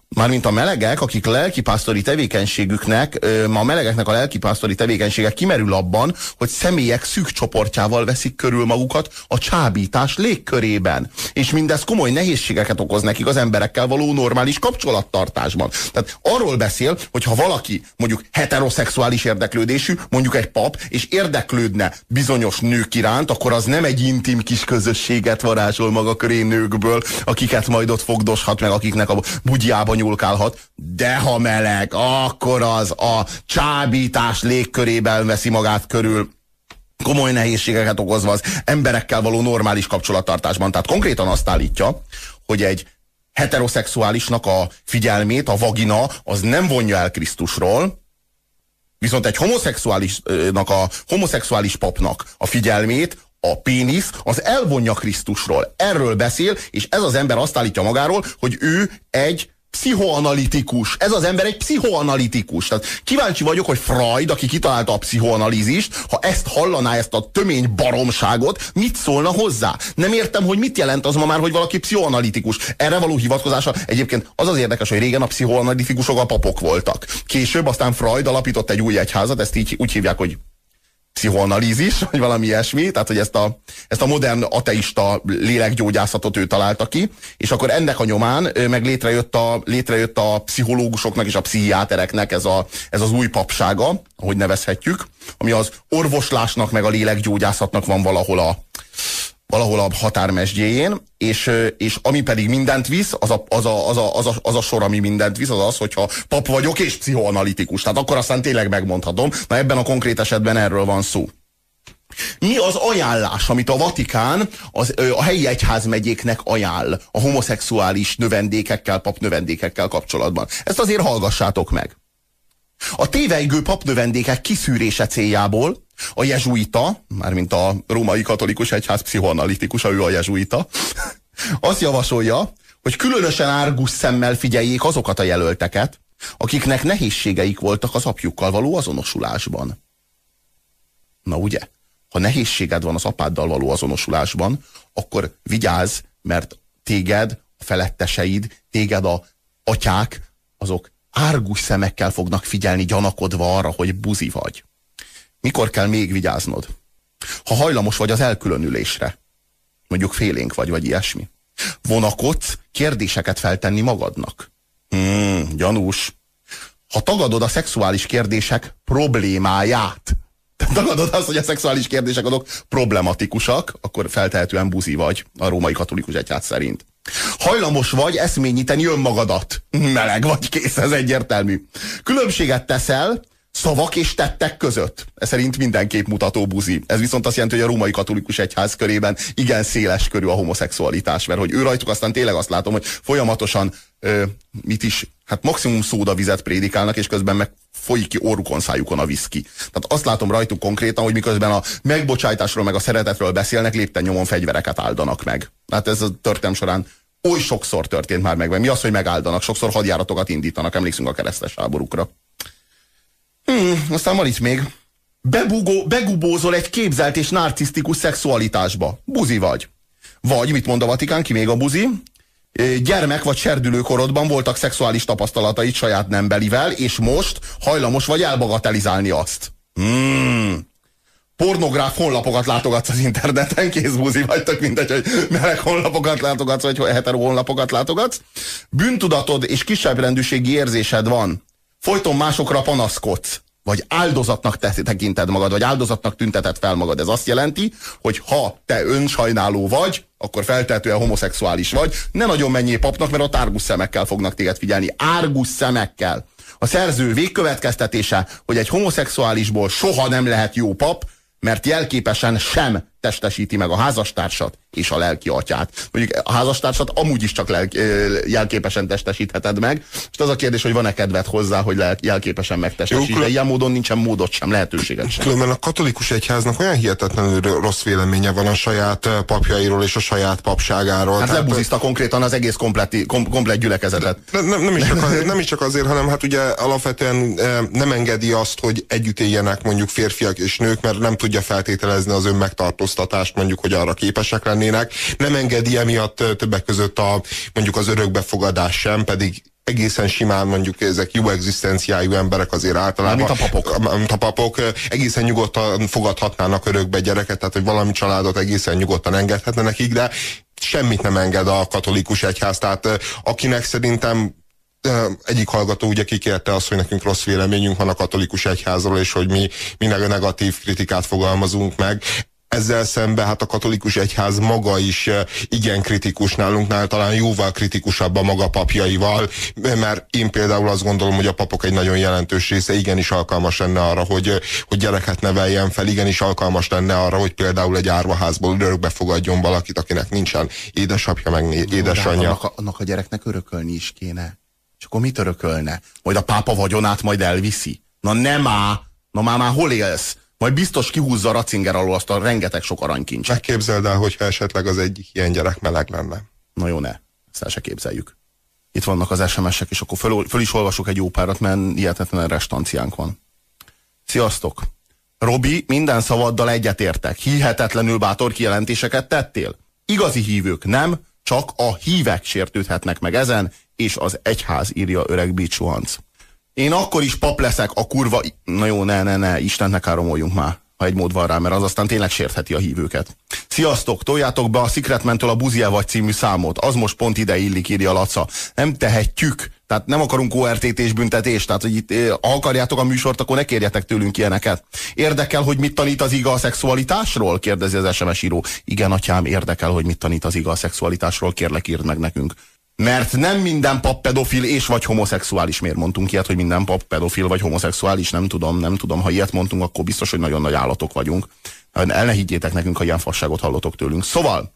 Mármint a melegek, akik lelkipásztori tevékenységüknek, a melegeknek a lelkipásztori tevékenysége kimerül abban, hogy személyek szűk csoportjával veszik körül magukat a csábítás légkörében. És mindez komoly nehézségeket okoz nekik az emberekkel való normális kapcsolattartásban. Tehát arról beszél, hogy ha valaki mondjuk heteroszexuális érdeklődésű, mondjuk egy pap, és érdeklődne bizonyos nők iránt, akkor az nem egy intim kis közösséget varázsol maga köré nőkből, akiket majd ott fogdoshat meg, akiknek a bugyjába nyúlkálhat, de ha meleg, akkor az a csábítás légkörében veszi magát körül, komoly nehézségeket okozva az emberekkel való normális kapcsolattartásban. Tehát konkrétan azt állítja, hogy egy heteroszexuálisnak a figyelmét a vagina az nem vonja el Krisztusról, viszont egy homoszexuális papnak a figyelmét a pénisz az elvonja Krisztusról. Erről beszél, és ez az ember azt állítja magáról, hogy ő egy pszichoanalitikus. Ez az ember egy pszichoanalitikus. Tehát kíváncsi vagyok, hogy Freud, aki kitalálta a pszichoanalízist, ha ezt hallaná, ezt a tömény baromságot, mit szólna hozzá? Nem értem, hogy mit jelent az ma már, hogy valaki pszichoanalitikus. Erre való hivatkozása egyébként az érdekes, hogy régen a pszichoanalitikusok a papok voltak. Később aztán Freud alapított egy új egyházat, ezt így úgy hívják, hogy pszichoanalízis, vagy valami ilyesmi, tehát hogy ezt a modern ateista lélekgyógyászatot ő találta ki, és akkor ennek a nyomán meg létrejött a pszichológusoknak és a pszichiátereknek ez az új papsága, ahogy nevezhetjük, ami az orvoslásnak meg a lélekgyógyászatnak van valahol a határmesdjéjén, és ami pedig mindent visz, az a sor, ami mindent visz, az, hogyha pap vagyok és pszichoanalitikus. Tehát akkor aztán tényleg megmondhatom, na ebben a konkrét esetben erről van szó. Mi az ajánlás, amit a Vatikán a helyi egyházmegyéknek ajánl a homoszexuális növendékekkel, papnövendékekkel kapcsolatban? Ezt azért hallgassátok meg. A tévejgő papnövendékek kiszűrése céljából a jezsuita, mármint a római katolikus egyház pszichoanalitikusa, ő a jezsuita, azt javasolja, hogy különösen árgus szemmel figyeljék azokat a jelölteket, akiknek nehézségeik voltak az apjukkal való azonosulásban. Na ugye, ha nehézséged van az apáddal való azonosulásban, akkor vigyázz, mert téged, a feletteseid, téged a atyák, azok árgus szemekkel fognak figyelni, gyanakodva arra, hogy buzi vagy. Mikor kell még vigyáznod? Ha hajlamos vagy az elkülönülésre, mondjuk félénk vagy ilyesmi. Vonakodsz kérdéseket feltenni magadnak. Gyanús. Ha tagadod a szexuális kérdések problémáját, tagadod azt, hogy a szexuális kérdések azok problematikusak, akkor feltehetően buzi vagy a római katolikus egyház szerint. Hajlamos vagy eszményíteni önmagadat. Meleg vagy, kész, ez egyértelmű. Különbséget teszel szavak és tettek között. Ez szerint mindenképp mutató buzi. Ez viszont azt jelenti, hogy a római katolikus egyház körében igen széles körű a homoszexualitás, mert hogy ő rajtuk aztán tényleg azt látom, hogy folyamatosan hát maximum szódavizet prédikálnak, és közben meg folyik ki orrukon, szájukon a viszki. Tehát azt látom rajtuk konkrétan, hogy miközben a megbocsájtásról meg a szeretetről beszélnek, lépten nyomon fegyvereket áldanak meg. Hát ez a történelem során oly sokszor történt már meg. Mi az, hogy megáldanak? Sokszor hadjáratokat indítanak, emlékszünk a keresztes háborúkra. Aztán van itt még. Begubózol egy képzelt és narcisztikus szexualitásba. Buzi vagy. Vagy, mit mond a Vatikán, ki még a buzi? Gyermek vagy serdülőkorodban voltak szexuális tapasztalataid saját nembelivel, és most hajlamos vagy elbagatelizálni azt. Pornográf honlapokat látogatsz az interneten, kész buzi vagy, tök mindegy, hogy meleg honlapokat látogatsz, vagy hetero honlapokat látogatsz. Bűntudatod és kisebbrendűségi érzésed van. Folyton másokra panaszkodsz, vagy áldozatnak tekinted magad, vagy áldozatnak tünteted fel magad. Ez azt jelenti, hogy ha te önsajnáló vagy, akkor feltehetően homoszexuális vagy. Ne nagyon menjél papnak, mert ott árgus szemekkel fognak téged figyelni. Árgus szemekkel. A szerző végkövetkeztetése, hogy egy homoszexuálisból soha nem lehet jó pap, mert jelképesen sem testesíti meg a házastársat és a lelki atyát. Mondjuk a házastársat amúgy is csak jelképesen testesítheted meg, és az a kérdés, hogy van-e kedved hozzá, hogy jelképesen megtestesíted. De ilyen módon nincsen módot sem, lehetőséget sem. Különben a katolikus egyháznak olyan hihetetlenül rossz véleménye van a saját papjairól és a saját papságáról. Hát lebuzizta konkrétan az egész komplett gyülekezetet. Nem is csak azért, hanem hát ugye alapvetően nem engedi azt, hogy együtt éljenek mondjuk férfiak és nők, mert nem tudja feltételezni az önmegtartóztatást, mondjuk, hogy arra képesek lennének. Nem engedi emiatt többek között mondjuk az örökbefogadás sem, pedig egészen simán mondjuk ezek jó egzisztenciájú emberek azért általában. Mint a papok egészen nyugodtan fogadhatnának örökbe gyereket, tehát hogy valami családot egészen nyugodtan engedhetne nekik, de semmit nem enged a katolikus egyház. Tehát akinek szerintem egyik hallgató ugye kikérte azt, hogy nekünk rossz véleményünk van a katolikus egyházról, és hogy mi negatív kritikát fogalmazunk meg. Ezzel szemben hát a katolikus egyház maga is igen kritikus, nálunknál talán jóval kritikusabb a maga papjaival, mert én például azt gondolom, hogy a papok egy nagyon jelentős része igenis alkalmas lenne arra, hogy gyereket neveljen fel, igenis alkalmas lenne arra, hogy például egy árvaházból örökbe fogadjon valakit, akinek nincsen édesapja, meg édesanyja. Annak a gyereknek örökölni is kéne. És akkor mit örökölne? Majd a pápa vagyonát majd elviszi? Na nem á! Na már hol élsz? Majd biztos kihúzza Ratzinger alól azt a rengeteg sok aranykincset. Megképzeld el, hogyha esetleg az egyik ilyen gyerek meleg lenne. Na jó, ne. Ezt el se képzeljük. Itt vannak az SMS-ek, és akkor föl is olvasok egy jó párat, mert hihetetlen restanciánk van. Sziasztok! Robi, minden szavaddal egyetértek. Hihetetlenül bátor kijelentéseket tettél. Igazi hívők nem, csak a hívek sértődhetnek meg ezen, és az egyház, írja öreg Bicsuhanc. Én akkor is pap leszek, a kurva... Na jó, ne, Istent ne káromoljunk már, ha egy mód van rá, mert az aztán tényleg sértheti a hívőket. Sziasztok, toljátok be a Secretmentől a Buzi vagy című számot, az most pont ide illik, írja Laca. Nem tehetjük, tehát nem akarunk ORTT-s büntetést, tehát hogy itt, ha akarjátok a műsort, akkor ne kérjetek tőlünk ilyeneket. Érdekel, hogy mit tanít az iga a szexualitásról? Kérdezi az SMS író. Igen, atyám, érdekel, hogy mit tanít az iga a szexualitásról, kérlek, írd meg nekünk. Mert nem minden pap pedofil és vagy homoszexuális. Miért mondtunk ilyet, hogy minden pap pedofil vagy homoszexuális? Nem tudom. Ha ilyet mondtunk, akkor biztos, hogy nagyon nagy állatok vagyunk. El ne higgyétek nekünk, ha ilyen fasságot hallotok tőlünk. Szóval,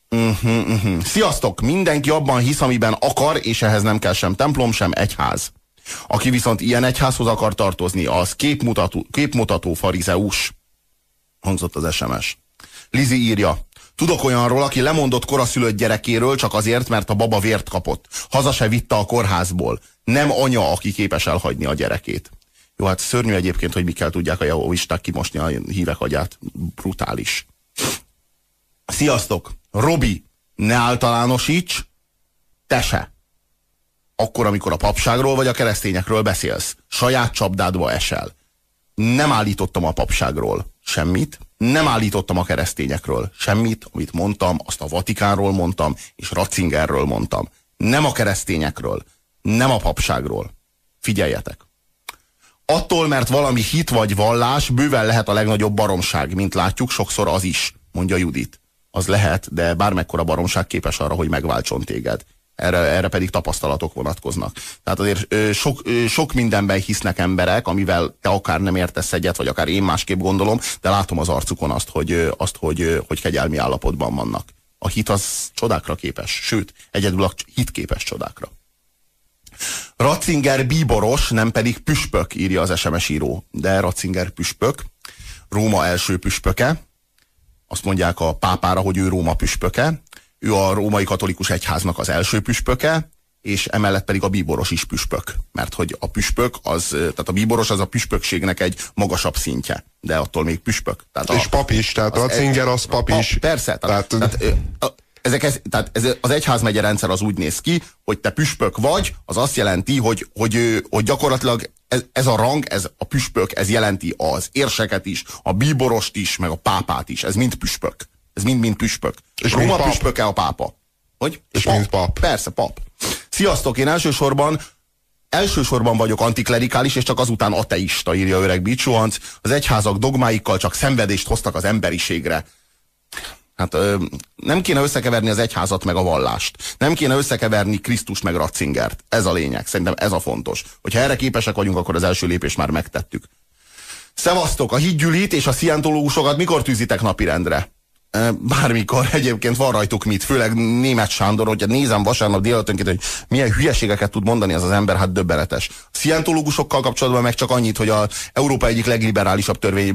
sziasztok! Mindenki abban hisz, amiben akar, és ehhez nem kell sem templom, sem egyház. Aki viszont ilyen egyházhoz akar tartozni, az képmutató farizeus. Hangzott az SMS. Lizi írja. Tudok olyanról, aki lemondott koraszülött gyerekéről csak azért, mert a baba vért kapott. Haza se vitte a kórházból. Nem anya, aki képes elhagyni a gyerekét. Jó, hát szörnyű egyébként, hogy mikkel tudják a jehovisták kimosni a hívek agyát. Brutális. Sziasztok! Robi, ne általánosíts, te se. Akkor, amikor a papságról vagy a keresztényekről beszélsz, saját csapdádba esel. Nem állítottam a papságról semmit, nem állítottam a keresztényekről semmit, amit mondtam, azt a Vatikánról mondtam, és Ratzingerről mondtam. Nem a keresztényekről, nem a papságról. Figyeljetek! Attól, mert valami hit vagy vallás bőven lehet a legnagyobb baromság, mint látjuk, sokszor az is, mondja Judit. Az lehet, de bármekkora baromság képes arra, hogy megváltson téged. Erre pedig tapasztalatok vonatkoznak. Tehát azért sok mindenben hisznek emberek, amivel te akár nem értesz egyet, vagy akár én másképp gondolom, de látom az arcukon azt, hogy kegyelmi állapotban vannak. A hit az csodákra képes, sőt, egyedül a hit képes csodákra. Ratzinger bíboros, nem pedig püspök, írja az SMS író. De Ratzinger püspök, Róma első püspöke, azt mondják a pápára, hogy ő Róma püspöke, ő a római katolikus egyháznak az első püspöke, és emellett pedig a bíboros is püspök. Mert hogy a püspök, tehát a bíboros az a püspökségnek egy magasabb szintje, de attól még püspök. Tehát és pap is, tehát Ratzinger az pap is. Persze, tehát ez az egyházmegye rendszer az úgy néz ki, hogy te püspök vagy, az azt jelenti, hogy gyakorlatilag ez a rang, ez a püspök, ez jelenti az érseket is, a bíborost is, meg a pápát is. Ez mind püspök. Ez mind püspök. És Róma püspöke a pápa. Hogy? És pap. Mint pap. Persze, pap. Sziasztok, én elsősorban vagyok antiklerikális, és csak azután ateista, írja öreg Bicsuhanc. Az egyházak dogmáikkal csak szenvedést hoztak az emberiségre. Hát nem kéne összekeverni az egyházat meg a vallást. Nem kéne összekeverni Krisztust meg Ratzingert. Ez a lényeg. Szerintem ez a fontos. Hogyha erre képesek vagyunk, akkor az első lépést már megtettük. Szevasztok, a hitgyűlit és a szientológusokat mikor tűzitek napirendre? Bármikor, egyébként van rajtuk mit, főleg Németh Sándor, hogyha nézem vasárnap délutánként, hogy milyen hülyeségeket tud mondani az ember, hát döbbenetes. A szientológusokkal kapcsolatban meg csak annyit, hogy az Európa egyik legliberálisabb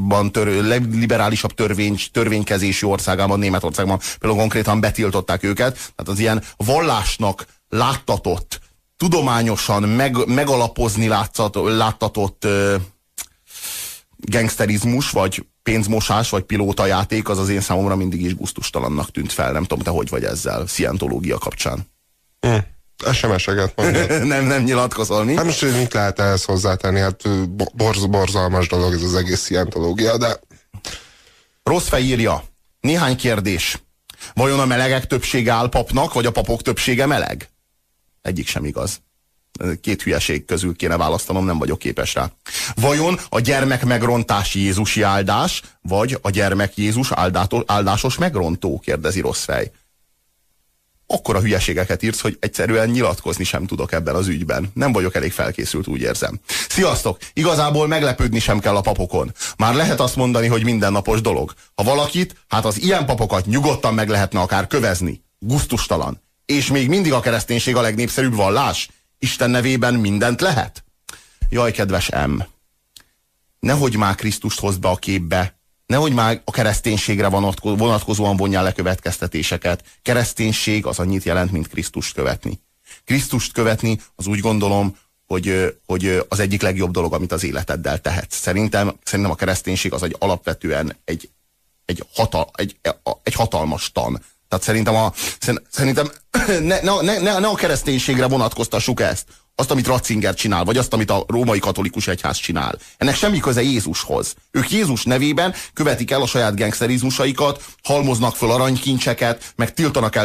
törvénykezésű országában, Németországban például konkrétan betiltották őket, tehát az ilyen vallásnak láttatott, tudományosan megalapozni láttatott gangsterizmus, vagy pénzmosás, vagy pilótajáték, az én számomra mindig is gusztustalannak tűnt fel. Nem tudom, te hogy vagy ezzel, szientológia kapcsán. SMS-eket mondod. nem nyilatkozol, mi? Hát most mit lehet ehhez hozzátenni? Hát borzalmas dolog ez az egész szientológia, de... Rossz fej írja. Néhány kérdés. Vajon a melegek többsége áll papnak, vagy a papok többsége meleg? Egyik sem igaz. Két hülyeség közül kéne választanom, nem vagyok képes rá. Vajon a gyermek megrontási Jézusi áldás, vagy a gyermek Jézus áldásos megrontó? Kérdezi rossz fej. Akkora hülyeségeket írsz, hogy egyszerűen nyilatkozni sem tudok ebben az ügyben. Nem vagyok elég felkészült, úgy érzem. Sziasztok! Igazából meglepődni sem kell a papokon. Már lehet azt mondani, hogy mindennapos dolog. Ha valakit, hát az ilyen papokat nyugodtan meg lehetne akár kövezni. Gusztustalan. És még mindig a kereszténység a legnépszerűbb vallás? Isten nevében mindent lehet? Jaj, kedves M. Nehogy már Krisztust hozd be a képbe. Nehogy már a kereszténységre vonatkozóan vonjál le következtetéseket. Kereszténység az annyit jelent, mint Krisztust követni. Krisztust követni az úgy gondolom, hogy az egyik legjobb dolog, amit az életeddel tehetsz. Szerintem a kereszténység az alapvetően egy hatalmas tan. Tehát szerintem ne a kereszténységre vonatkoztassuk ezt. Azt, amit Ratzinger csinál, vagy azt, amit a római katolikus egyház csinál. Ennek semmi köze Jézushoz. Ők Jézus nevében követik el a saját gengszterizmusaikat, halmoznak föl aranykincseket, meg tiltanak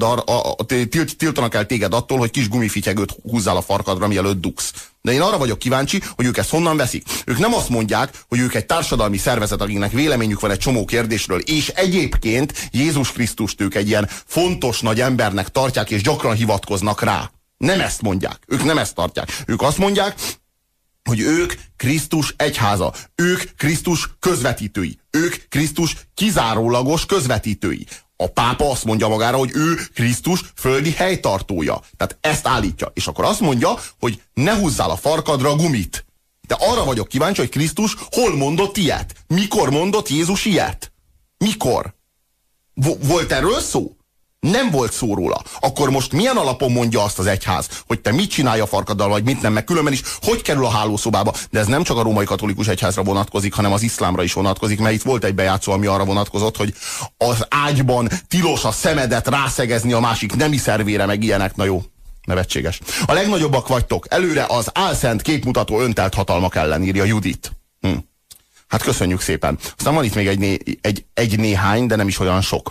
el téged attól, hogy kis gumifityegőt húzzál a farkadra, mielőtt dugsz. De én arra vagyok kíváncsi, hogy ők ezt honnan veszik. Ők nem azt mondják, hogy ők egy társadalmi szervezet, akiknek véleményük van egy csomó kérdésről, és egyébként Jézus Krisztust ők egy ilyen fontos nagy embernek tartják, és gyakran hivatkoznak rá. Nem ezt mondják. Ők nem ezt tartják. Ők azt mondják, hogy ők Krisztus egyháza. Ők Krisztus közvetítői. Ők Krisztus kizárólagos közvetítői. A pápa azt mondja magára, hogy ő Krisztus földi helytartója. Tehát ezt állítja. És akkor azt mondja, hogy ne húzzál a farkadra a gumit. De arra vagyok kíváncsi, hogy Krisztus hol mondott ilyet? Mikor mondott Jézus ilyet? Mikor? Volt erről szó? Nem volt szó róla. Akkor most milyen alapon mondja azt az egyház, hogy te mit csinálj a farkaddal, vagy mit nem, meg különben is hogy kerül a hálószobába? De ez nem csak a római katolikus egyházra vonatkozik, hanem az iszlámra is vonatkozik, mert itt volt egy bejátszó, ami arra vonatkozott, hogy az ágyban tilos a szemedet rászegezni a másik nemi szervére, meg ilyenek. Na jó, nevetséges. A legnagyobbak vagytok. Előre az álszent képmutató öntelt hatalmak ellen, írja Judit. Hát köszönjük szépen. Aztán van itt még egy néhány, de nem is olyan sok.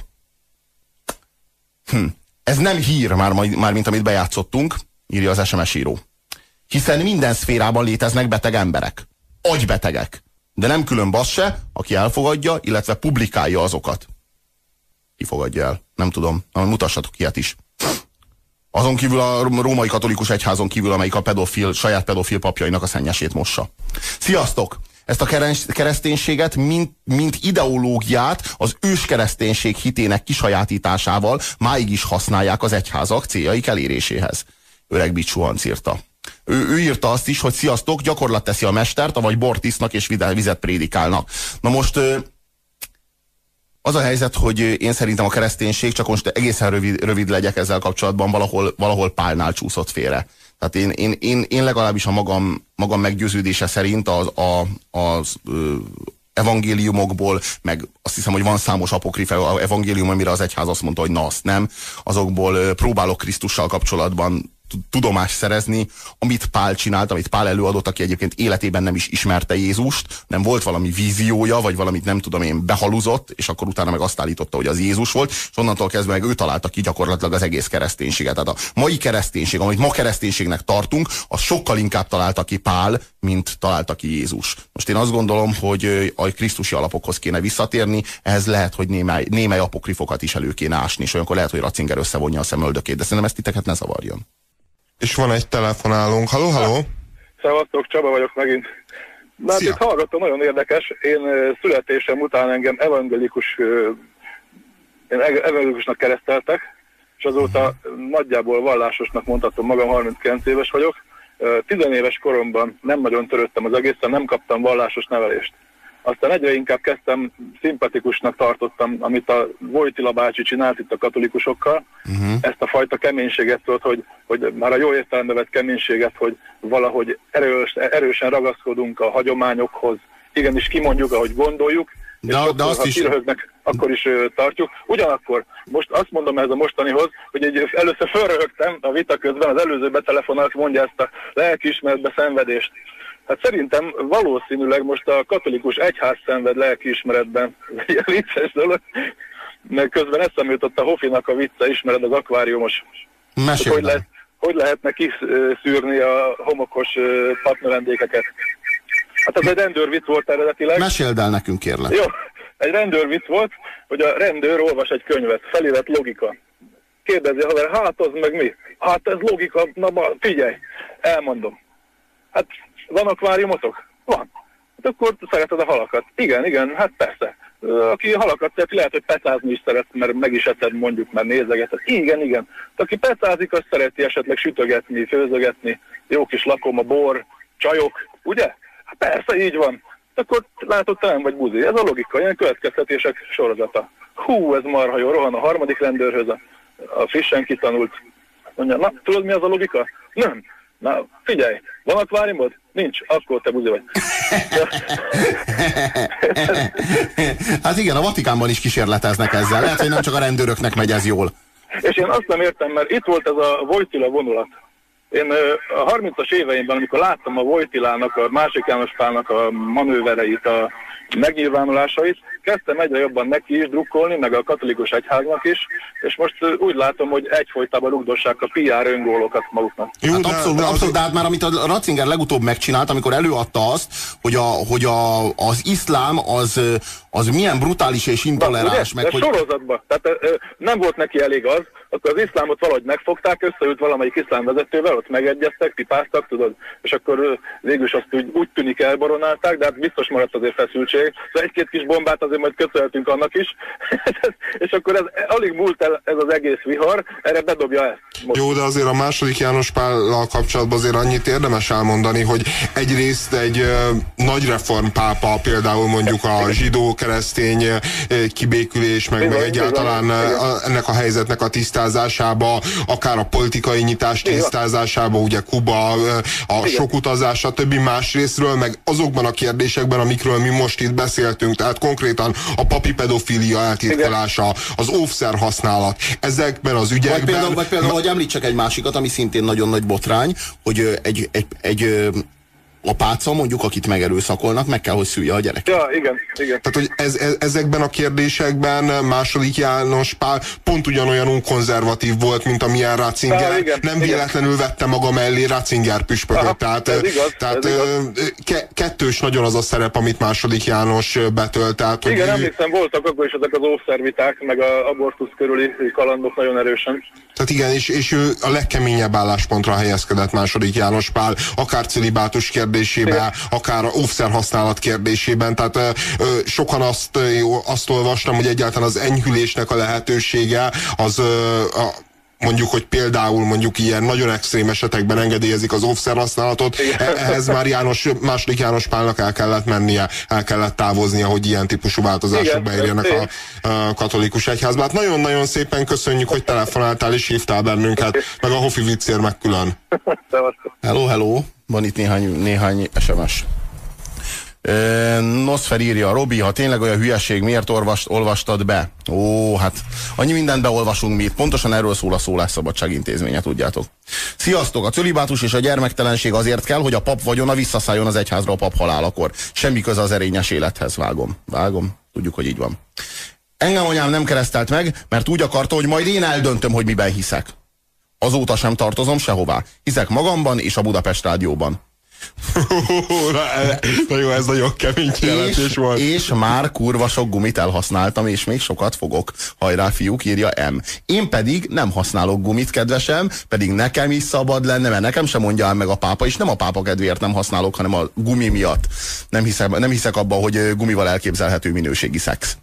Ez nem hír, már mint amit bejátszottunk, írja az SMS író. Hiszen minden szférában léteznek beteg emberek. Agybetegek. De nem különb az se, aki elfogadja, illetve publikálja azokat. Ki fogadja el? Nem tudom. Mutassatok ilyet is. Azon kívül a római katolikus egyházon kívül, amelyik a saját pedofil papjainak a szennyesét mossa. Sziasztok! Ezt a kereszténységet, mint ideológiát az őskereszténység hitének kisajátításával máig is használják az egyházak céljaik eléréséhez. Öreg Bicsuhanc írta. Ő írta azt is, hogy sziasztok, gyakorlat teszi a mestert, avagy bort isznak és vizet prédikálnak. Na most az a helyzet, hogy én szerintem a kereszténység, csak most egészen rövid legyek ezzel kapcsolatban, valahol Pálnál csúszott félre. Tehát én legalábbis a magam meggyőződése szerint az evangéliumokból, meg azt hiszem, hogy van számos apokrifa evangélium, amire az egyház azt mondta, hogy na azt nem, azokból próbálok Krisztussal kapcsolatban tudomást szerezni, amit Pál csinált, amit Pál előadott, aki egyébként életében nem is ismerte Jézust, nem volt valami víziója, vagy valamit nem tudom én behaluzott, és akkor utána meg azt állította, hogy az Jézus volt, és onnantól kezdve meg ő találta ki gyakorlatilag az egész kereszténységet. Tehát a mai kereszténység, amit ma kereszténységnek tartunk, az sokkal inkább találta ki Pál, mint találta ki Jézus. Most én azt gondolom, hogy a krisztusi alapokhoz kéne visszatérni, ehhez lehet, hogy némely apokrifokat is elő kéne ásni, és olyankor lehet, hogy Ratzinger összevonja a szemöldökét, de szerintem ezt titeket ne zavarjon. És van egy telefonálónk. Halló? Szevasztok, Csaba vagyok megint. Hát itt hallgatom, nagyon érdekes. Én születésem után engem evangélikusnak kereszteltek, és azóta nagyjából vallásosnak mondhatom magam, 39 éves vagyok. 10 éves koromban nem nagyon törődtem az egészen, nem kaptam vallásos nevelést. Aztán egyre inkább kezdtem, szimpatikusnak tartottam, amit a Wojtyla bácsi csinált itt a katolikusokkal. Ezt a fajta keménységet, hogy már a jó értelembe vett keménységet, hogy valahogy erősen ragaszkodunk a hagyományokhoz. Igenis kimondjuk, ahogy gondoljuk. De azt is... akkor is tartjuk. Ugyanakkor most azt mondom ez a mostanihoz, hogy először fölröhögtem a vita közben, az előző betelefonálás mondja ezt a lelkiismeretbe szenvedést. Hát szerintem valószínűleg most a katolikus egyház szenved lelkiismeretben. Ez egy vicces dolog. Mert közben eszembe jutott a Hofinak a vicce, ismered, az akváriumos. Hogy lehetne kiszűrni a homokos partnerendékeket. Hát az egy rendőrvicc volt eredetileg. Meséld el nekünk, kérlek. Jó, egy rendőrvicc volt, hogy a rendőr olvas egy könyvet, felirett logika. Kérdezi a haver, hát az meg mi? Hát ez logika, na figyelj, elmondom. Hát van akváriumotok? Van. Hát akkor szereted a halakat? Igen, hát persze. Aki halakat szereti, lehet, hogy pecázni is szeret, mert meg is eszed, mondjuk, mert nézegeted. Igen. Aki pecázik, azt szereti esetleg sütögetni, főzögetni, jó kis lakoma, bor, csajok, ugye? Hát persze, így van. Akkor látod, te nem vagy buzi. Ez a logika, ilyen következtetések sorozata. Hú, ez marha jó, rohan a harmadik rendőrhöz, a frissen kitanult. Mondja, na, tudod mi az a logika? Nem. Na, figyelj, van akváriumod? Nincs, akkor te buzi vagy. Hát igen, a Vatikánban is kísérleteznek ezzel. Lehet, hogy nem csak a rendőröknek megy ez jól. És én azt nem értem, mert itt volt ez a Wojtyla vonulat. Én a 30-as éveimben, amikor láttam a Wojtylának, a másik János Pálnak a manővereit, a megnyilvánulásait, kezdtem egyre jobban neki is drukkolni, meg a katolikus egyháznak is, és most úgy látom, hogy egyfolytában rugdossák a PR öngólokat maguknak. Jó, hát abszolút, de hát már amit a Ratzinger legutóbb megcsinált, amikor előadta azt, hogy az iszlám az milyen brutális és intoleráns. Meg, hogy... sorozatban. Tehát nem volt neki elég az, akkor az iszlámot valahogy megfogták, összeült valamelyik iszlám vezetővel, ott megegyeztek, pipáztak, tudod, és akkor végül is azt úgy tűnik elboronálták, de hát biztos maradt azért feszültség. Szóval egy-két kis bombát azért majd köszönhetünk annak is, és akkor ez alig múlt el ez az egész vihar, erre bedobja ezt. Most. Jó, de azért a második János Pállal kapcsolatban azért annyit érdemes elmondani, hogy egyrészt egy nagy reformpápa, például mondjuk a zsidó-keresztény kibékülés, meg egyáltalán ennek a helyzetnek a tisztázásába, akár a politikai nyitás tisztázásába, ugye Kuba, a sok utazás, a többi másrésztről, meg azokban a kérdésekben, amikről mi most itt beszéltünk, tehát konkrétan a papi pedofília eltitkolása, az óvszer használat, ezekben az ügyekben... Vagy például, hogy említsek egy másikat, ami szintén nagyon nagy botrány, hogy egy apáca, mondjuk, akit megerőszakolnak, meg kell, hogy szülje a gyereket. Ja, igen. Tehát, hogy ezekben a kérdésekben második János Pál pont ugyanolyan konzervatív volt, mint amilyen Ratzinger. Nem véletlenül vette maga mellé Ratzinger püspököt. Tehát kettős nagyon az a szerep, amit második János betölt. Tehát, igen, emlékszem, voltak akkor is ezek az óvszerviták, meg az abortusz körüli kalandok nagyon erősen. Tehát igen, és ő a legkeményebb álláspontra helyezkedett második János Pál, akár celibátus kérdésében, akár óvszerhasználat kérdésében. Tehát sokan azt olvastam, hogy egyáltalán az enyhülésnek a lehetősége az... mondjuk, hogy például mondjuk ilyen nagyon extrém esetekben engedélyezik az óvszerhasználatot, ehhez már második János Pálnak el kellett mennie, el kellett távoznia, hogy ilyen típusú változások beérjenek a katolikus egyházba. Hát nagyon-nagyon szépen köszönjük, hogy telefonáltál és hívtál bennünket, meg a Hofi viccér meg külön. Hello, van itt néhány SMS. Nosfer írja, Robi, ha tényleg olyan hülyeség, miért olvastad be? Ó, hát annyi mindent beolvasunk mi itt. Pontosan erről szól a Szólásszabadság Intézménye, tudjátok. Sziasztok! A cölibátus és a gyermektelenség azért kell, hogy a pap vagyona visszaszálljon az egyházra a pap halálakor. Semmi köze az erényes élethez. Vágom. Tudjuk, hogy így van. Engem anyám nem keresztelt meg, mert úgy akarta, hogy majd én eldöntöm, hogy miben hiszek. Azóta sem tartozom sehová. Hiszek magamban és a Budapest Rádióban. Na jó, ez nagyon kemény kijelentés volt. És már kurva sok gumit elhasználtam, és még sokat fogok. Hajrá, fiúk, írja M. Én pedig nem használok gumit, kedvesem, pedig nekem is szabad lenne, mert nekem sem mondja el meg a pápa, és nem a pápa kedvéért nem használok, hanem a gumi miatt. Nem hiszek abban, hogy gumival elképzelhető minőségi szex.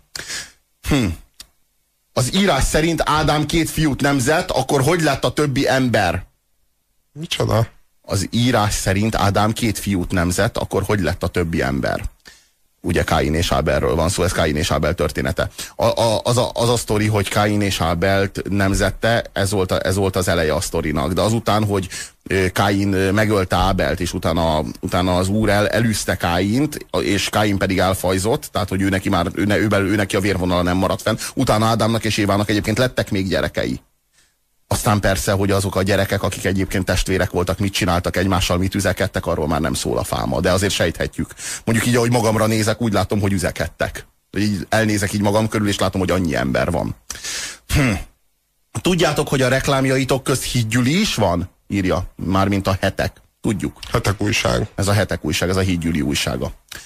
Az írás szerint Ádám 2 fiút nemzett, akkor hogy lett a többi ember? Micsoda? Az írás szerint Ádám 2 fiút nemzett, akkor hogy lett a többi ember? Ugye Káin és Ábelről van szó, ez Káin és Ábel története. Az a sztori, hogy Káin és Ábelt nemzette, ez volt az eleje a sztorinak. De azután, hogy Káin megölte Ábelt, és utána az Úr elűzte Káint, és Káin pedig elfajzott, tehát hogy ő neki a vérvonala nem maradt fenn. Utána Ádámnak és Évának egyébként lettek még gyerekei. Aztán persze, hogy azok a gyerekek, akik egyébként testvérek voltak, mit csináltak egymással, mit üzekedtek, arról már nem szól a fáma. De azért sejthetjük. Mondjuk így, ahogy magamra nézek, úgy látom, hogy üzekedtek. Így elnézek így magam körül, és látom, hogy annyi ember van. Tudjátok, hogy a reklámjaitok közt Hídgyüli is van? Írja. Mármint a Hetek. Tudjuk. Hetek újság. Ez a Hetek újság, ez a Hídgyüli újsága.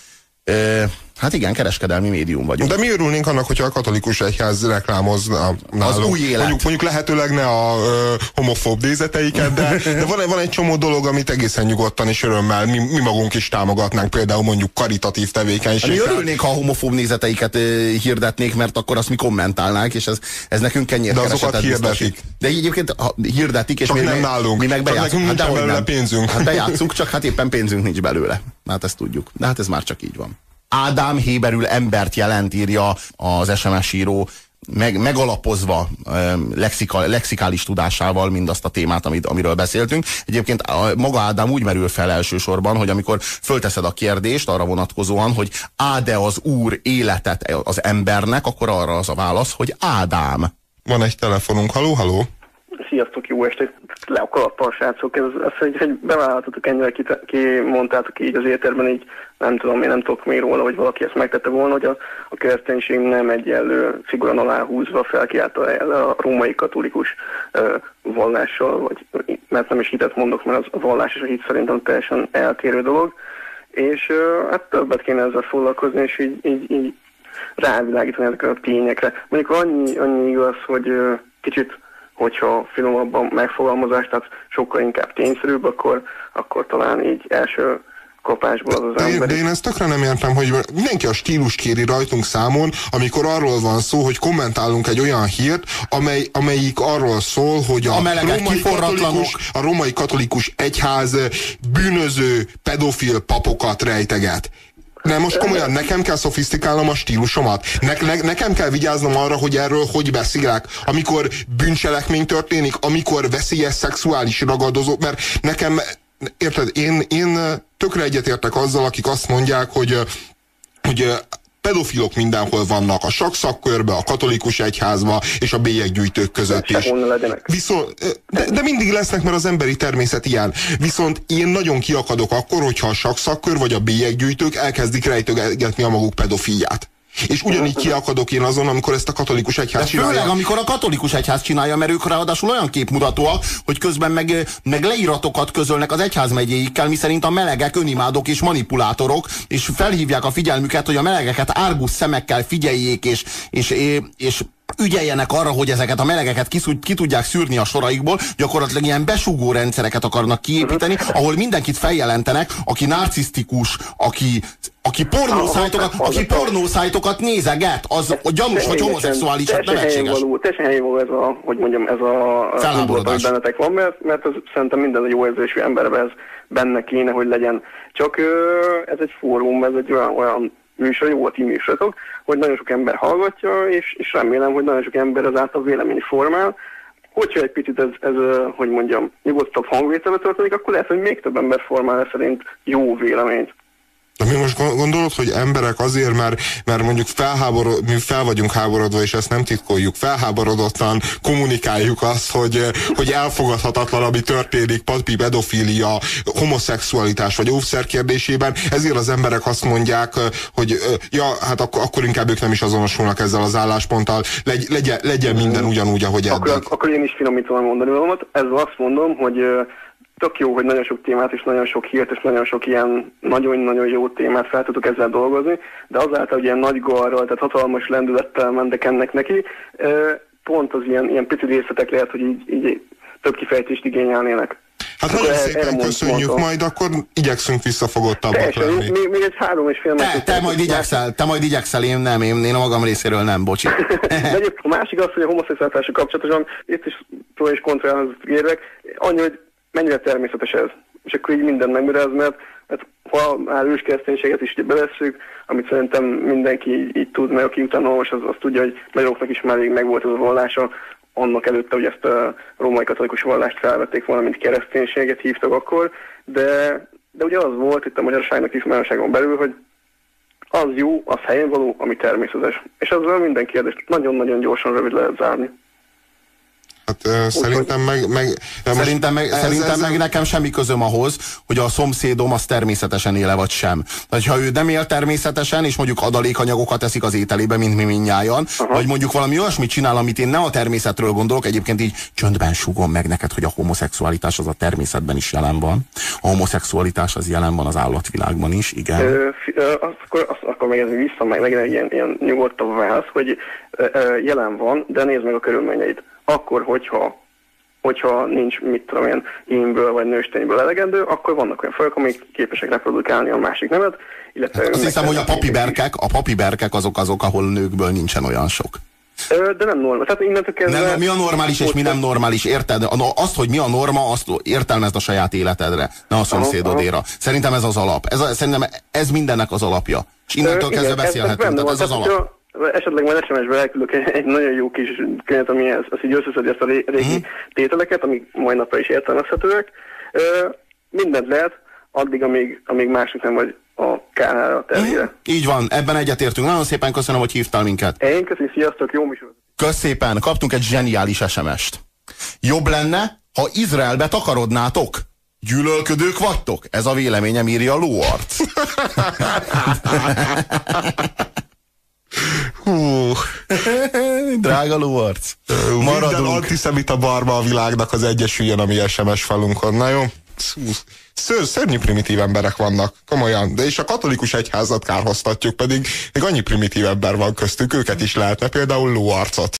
Hát igen, kereskedelmi médium vagyunk. De mi örülnénk annak, hogyha a katolikus egyház reklámozna nálunk. Az új élet. Mondjuk lehetőleg ne a homofób nézeteiket, de van egy csomó dolog, amit egészen nyugodtan és örömmel mi magunk is támogatnánk, például mondjuk karitatív tevékenységet. Mi örülnénk, ha a homofób nézeteiket hirdetnék, mert akkor azt mi kommentálnánk, és ez nekünk kenyérkeresetet biztosít. De egyébként hirdetik, és csak nem nálunk. Mi meg bejátszunk. Nekünk nincs belőle pénzünk. Hát bejátszunk, csak hát éppen pénzünk nincs belőle. Hát ezt tudjuk. De hát ez már csak így van. Ádám héberül embert jelent, írja az SMS író, megalapozva lexikális tudásával mindazt a témát, amiről beszéltünk. Egyébként maga Ádám úgy merül fel elsősorban, hogy amikor fölteszed a kérdést arra vonatkozóan, hogy áld-e az Úr életet az embernek, akkor arra az a válasz, hogy Ádám. Van egy telefonunk. Halló? Sziasztok, jó estét! Le a kalappal, srácok. Hogy bevállaltatok ennyire, kimondtátok így az éterben, így nem tudom, én nem tudok még róla, hogy valaki ezt megtette volna, hogy a kereszténység nem egyenlő figuran aláhúzva felkiáltva a római katolikus vallással, vagy, mert nem is hitet mondok, mert a vallás és a hit szerintem teljesen eltérő dolog, és hát többet kéne ezzel foglalkozni, és így rávilágítani ezekre a tényekre. Mondjuk annyi igaz, hogy kicsit, hogyha finomabban megfogalmazás, tehát sokkal inkább tényszerűbb, akkor talán így első kapásból az ember. De én ezt tökre nem értem, hogy mindenki a stílust kéri rajtunk számon, amikor arról van szó, hogy kommentálunk egy olyan hírt, amelyik arról szól, hogy a római katolikus egyház bűnöző pedofil papokat rejteget. Nem, most komolyan, nekem kell szofisztikálnom a stílusomat. Nekem kell vigyáznom arra, hogy erről hogy beszélek. Amikor bűncselekmény történik, amikor veszélyes szexuális ragadozó, mert nekem, érted, én tökre egyetértek azzal, akik azt mondják, hogy pedofilok mindenhol vannak, a sakszakkörbe, a katolikus egyházba és a bélyeggyűjtők között is. De mindig lesznek, mert az emberi természet ilyen. Viszont én nagyon kiakadok akkor, hogyha a sakszakkör vagy a bélyeggyűjtők elkezdik rejtögetni a maguk pedofilját. És ugyanígy kiakadok én azon, amikor ezt a katolikus egyház csinálja. Főleg, amikor a katolikus egyház csinálja, mert ők ráadásul olyan képmutatóak, hogy közben meg leíratokat közölnek az egyházmegyéikkel, miszerint a melegek önimádók és manipulátorok, és felhívják a figyelmüket, hogy a melegeket árgus szemekkel figyeljék, és ügyeljenek arra, hogy ezeket a melegeket ki tudják szűrni a soraikból, gyakorlatilag ilyen besúgó rendszereket akarnak kiépíteni, ahol mindenkit feljelentenek, aki narcisztikus, aki pornószájtokat nézeget, az gyanús, hogy homoszexuális, nevetséges. Teljesen helyén való ez a felháborodás bennetek van, mert ez szerintem minden jó érzésű emberben ez benne kéne, hogy legyen. Csak ez egy fórum, ez egy olyan műsor, jó a ti műsorotok, hogy nagyon sok ember hallgatja, és remélem, hogy nagyon sok ember ezáltal vélemény formál. Hogyha egy picit ez hogy mondjam, nyugodtabb hangvételbe történik, akkor lehet, hogy még több ember formál szerint jó véleményt. De mi most gondolod, hogy emberek azért, mert mondjuk mi fel vagyunk háborodva, és ezt nem titkoljuk, felháborodottan kommunikáljuk azt, hogy elfogadhatatlan, ami történik, pedofília, homoszexualitás vagy óvszer kérdésében, ezért az emberek azt mondják, hogy hát akkor inkább ők nem is azonosulnak ezzel az állásponttal, legyen minden ugyanúgy, ahogy eddig. Akkor én is finomítom mondani valamat, ezzel azt mondom, hogy tök jó, hogy nagyon sok témát és nagyon sok hírt és nagyon sok ilyen nagyon-nagyon jó témát fel tudok ezzel dolgozni, de azáltal, hogy ilyen nagy garral, tehát hatalmas lendülettel mentek ennek neki, pont az ilyen pici részletek lehet, hogy így több kifejtést igényelnének. Hát nagyon szépen köszönjük, majd akkor igyekszünk visszafogottabbak lenni. Még egy 3,5 másodperc. Te majd igyekszel, én a magam részéről nem, bocsi. De a másik az, hogy a homoszexualitással kapcsolatosan, itt is pro és kontra érvek, annyi, hogy mennyire természetes ez. és akkor így minden megmaráz, mert ha már őskereszténységet is bevesszük, amit szerintem mindenki így tud, meg aki utána olvas, az tudja, hogy magyaroknak is már meg volt ez a vallása, annak előtte, hogy ezt a római katolikus vallást felvették volna, mint kereszténységet hívtak akkor, de ugye az volt itt a magyarságnak is magyarságon belül, hogy az jó, az helyén való, ami természetes. És ezzel minden kérdést nagyon-nagyon gyorsan rövid lehet zárni. Hát szerintem meg nekem semmi közöm ahhoz, hogy a szomszédom az természetesen éle vagy sem. Tehát, ha ő nem él természetesen, és mondjuk adalékanyagokat eszik az ételébe, mint mi mindnyájan, vagy mondjuk valami olyasmit csinál, amit én ne a természetről gondolok, egyébként így csöndben sugom meg neked, hogy a homoszexualitás az a természetben is jelen van. A homoszexualitás az jelen van az állatvilágban is, igen. Akkor meg ez vissza, meg ilyen nyugodtabb válasz, hogy jelen van, de nézd meg a körülményeit. Akkor, hogyha nincs, mit tudom én, énből vagy nőstényből elegendő, akkor vannak olyan fajok, amik képesek reprodukálni a másik nemet, illetve... Azt hiszem, hogy a papi berkek azok, ahol nőkből nincsen olyan sok. De nem normális. Tehát innentől kezdve... Mi a normális és mi nem normális, érted? Azt, hogy mi a norma, azt értelmezd a saját életedre, ne a szomszédodéra. Szerintem ez az alap. Szerintem ez mindennek az alapja. És innentől kezdve beszélhetünk, tehát ez az alap. Esetleg majd SMS-be elküldök egy nagyon jó kis könyvet, ami azt így összeszedi ezt a régi tételeket, amik mai napra is értelmezhetőek. Mindent lehet, addig, amíg mások nem vagy a kárára, a terhére. Így van, ebben egyetértünk. Nagyon szépen köszönöm, hogy hívtál minket. Én köszönöm, sziasztok, jó műsor. Kösz szépen, kaptunk egy zseniális SMS-t. Jobb lenne, ha Izraelbe takarodnátok. Gyűlölködők vagytok? Ez a véleményem, írja a Lóarc. Drága Lóarc. Minden antiszemita barma a világnak az egyesüljön a mi SMS falunkon. Na jó? Szörnyű primitív emberek vannak, komolyan. De és a katolikus egyházat kárhoztatjuk, pedig még annyi primitív ember van köztük, őket is lehetne, például Lóarcot.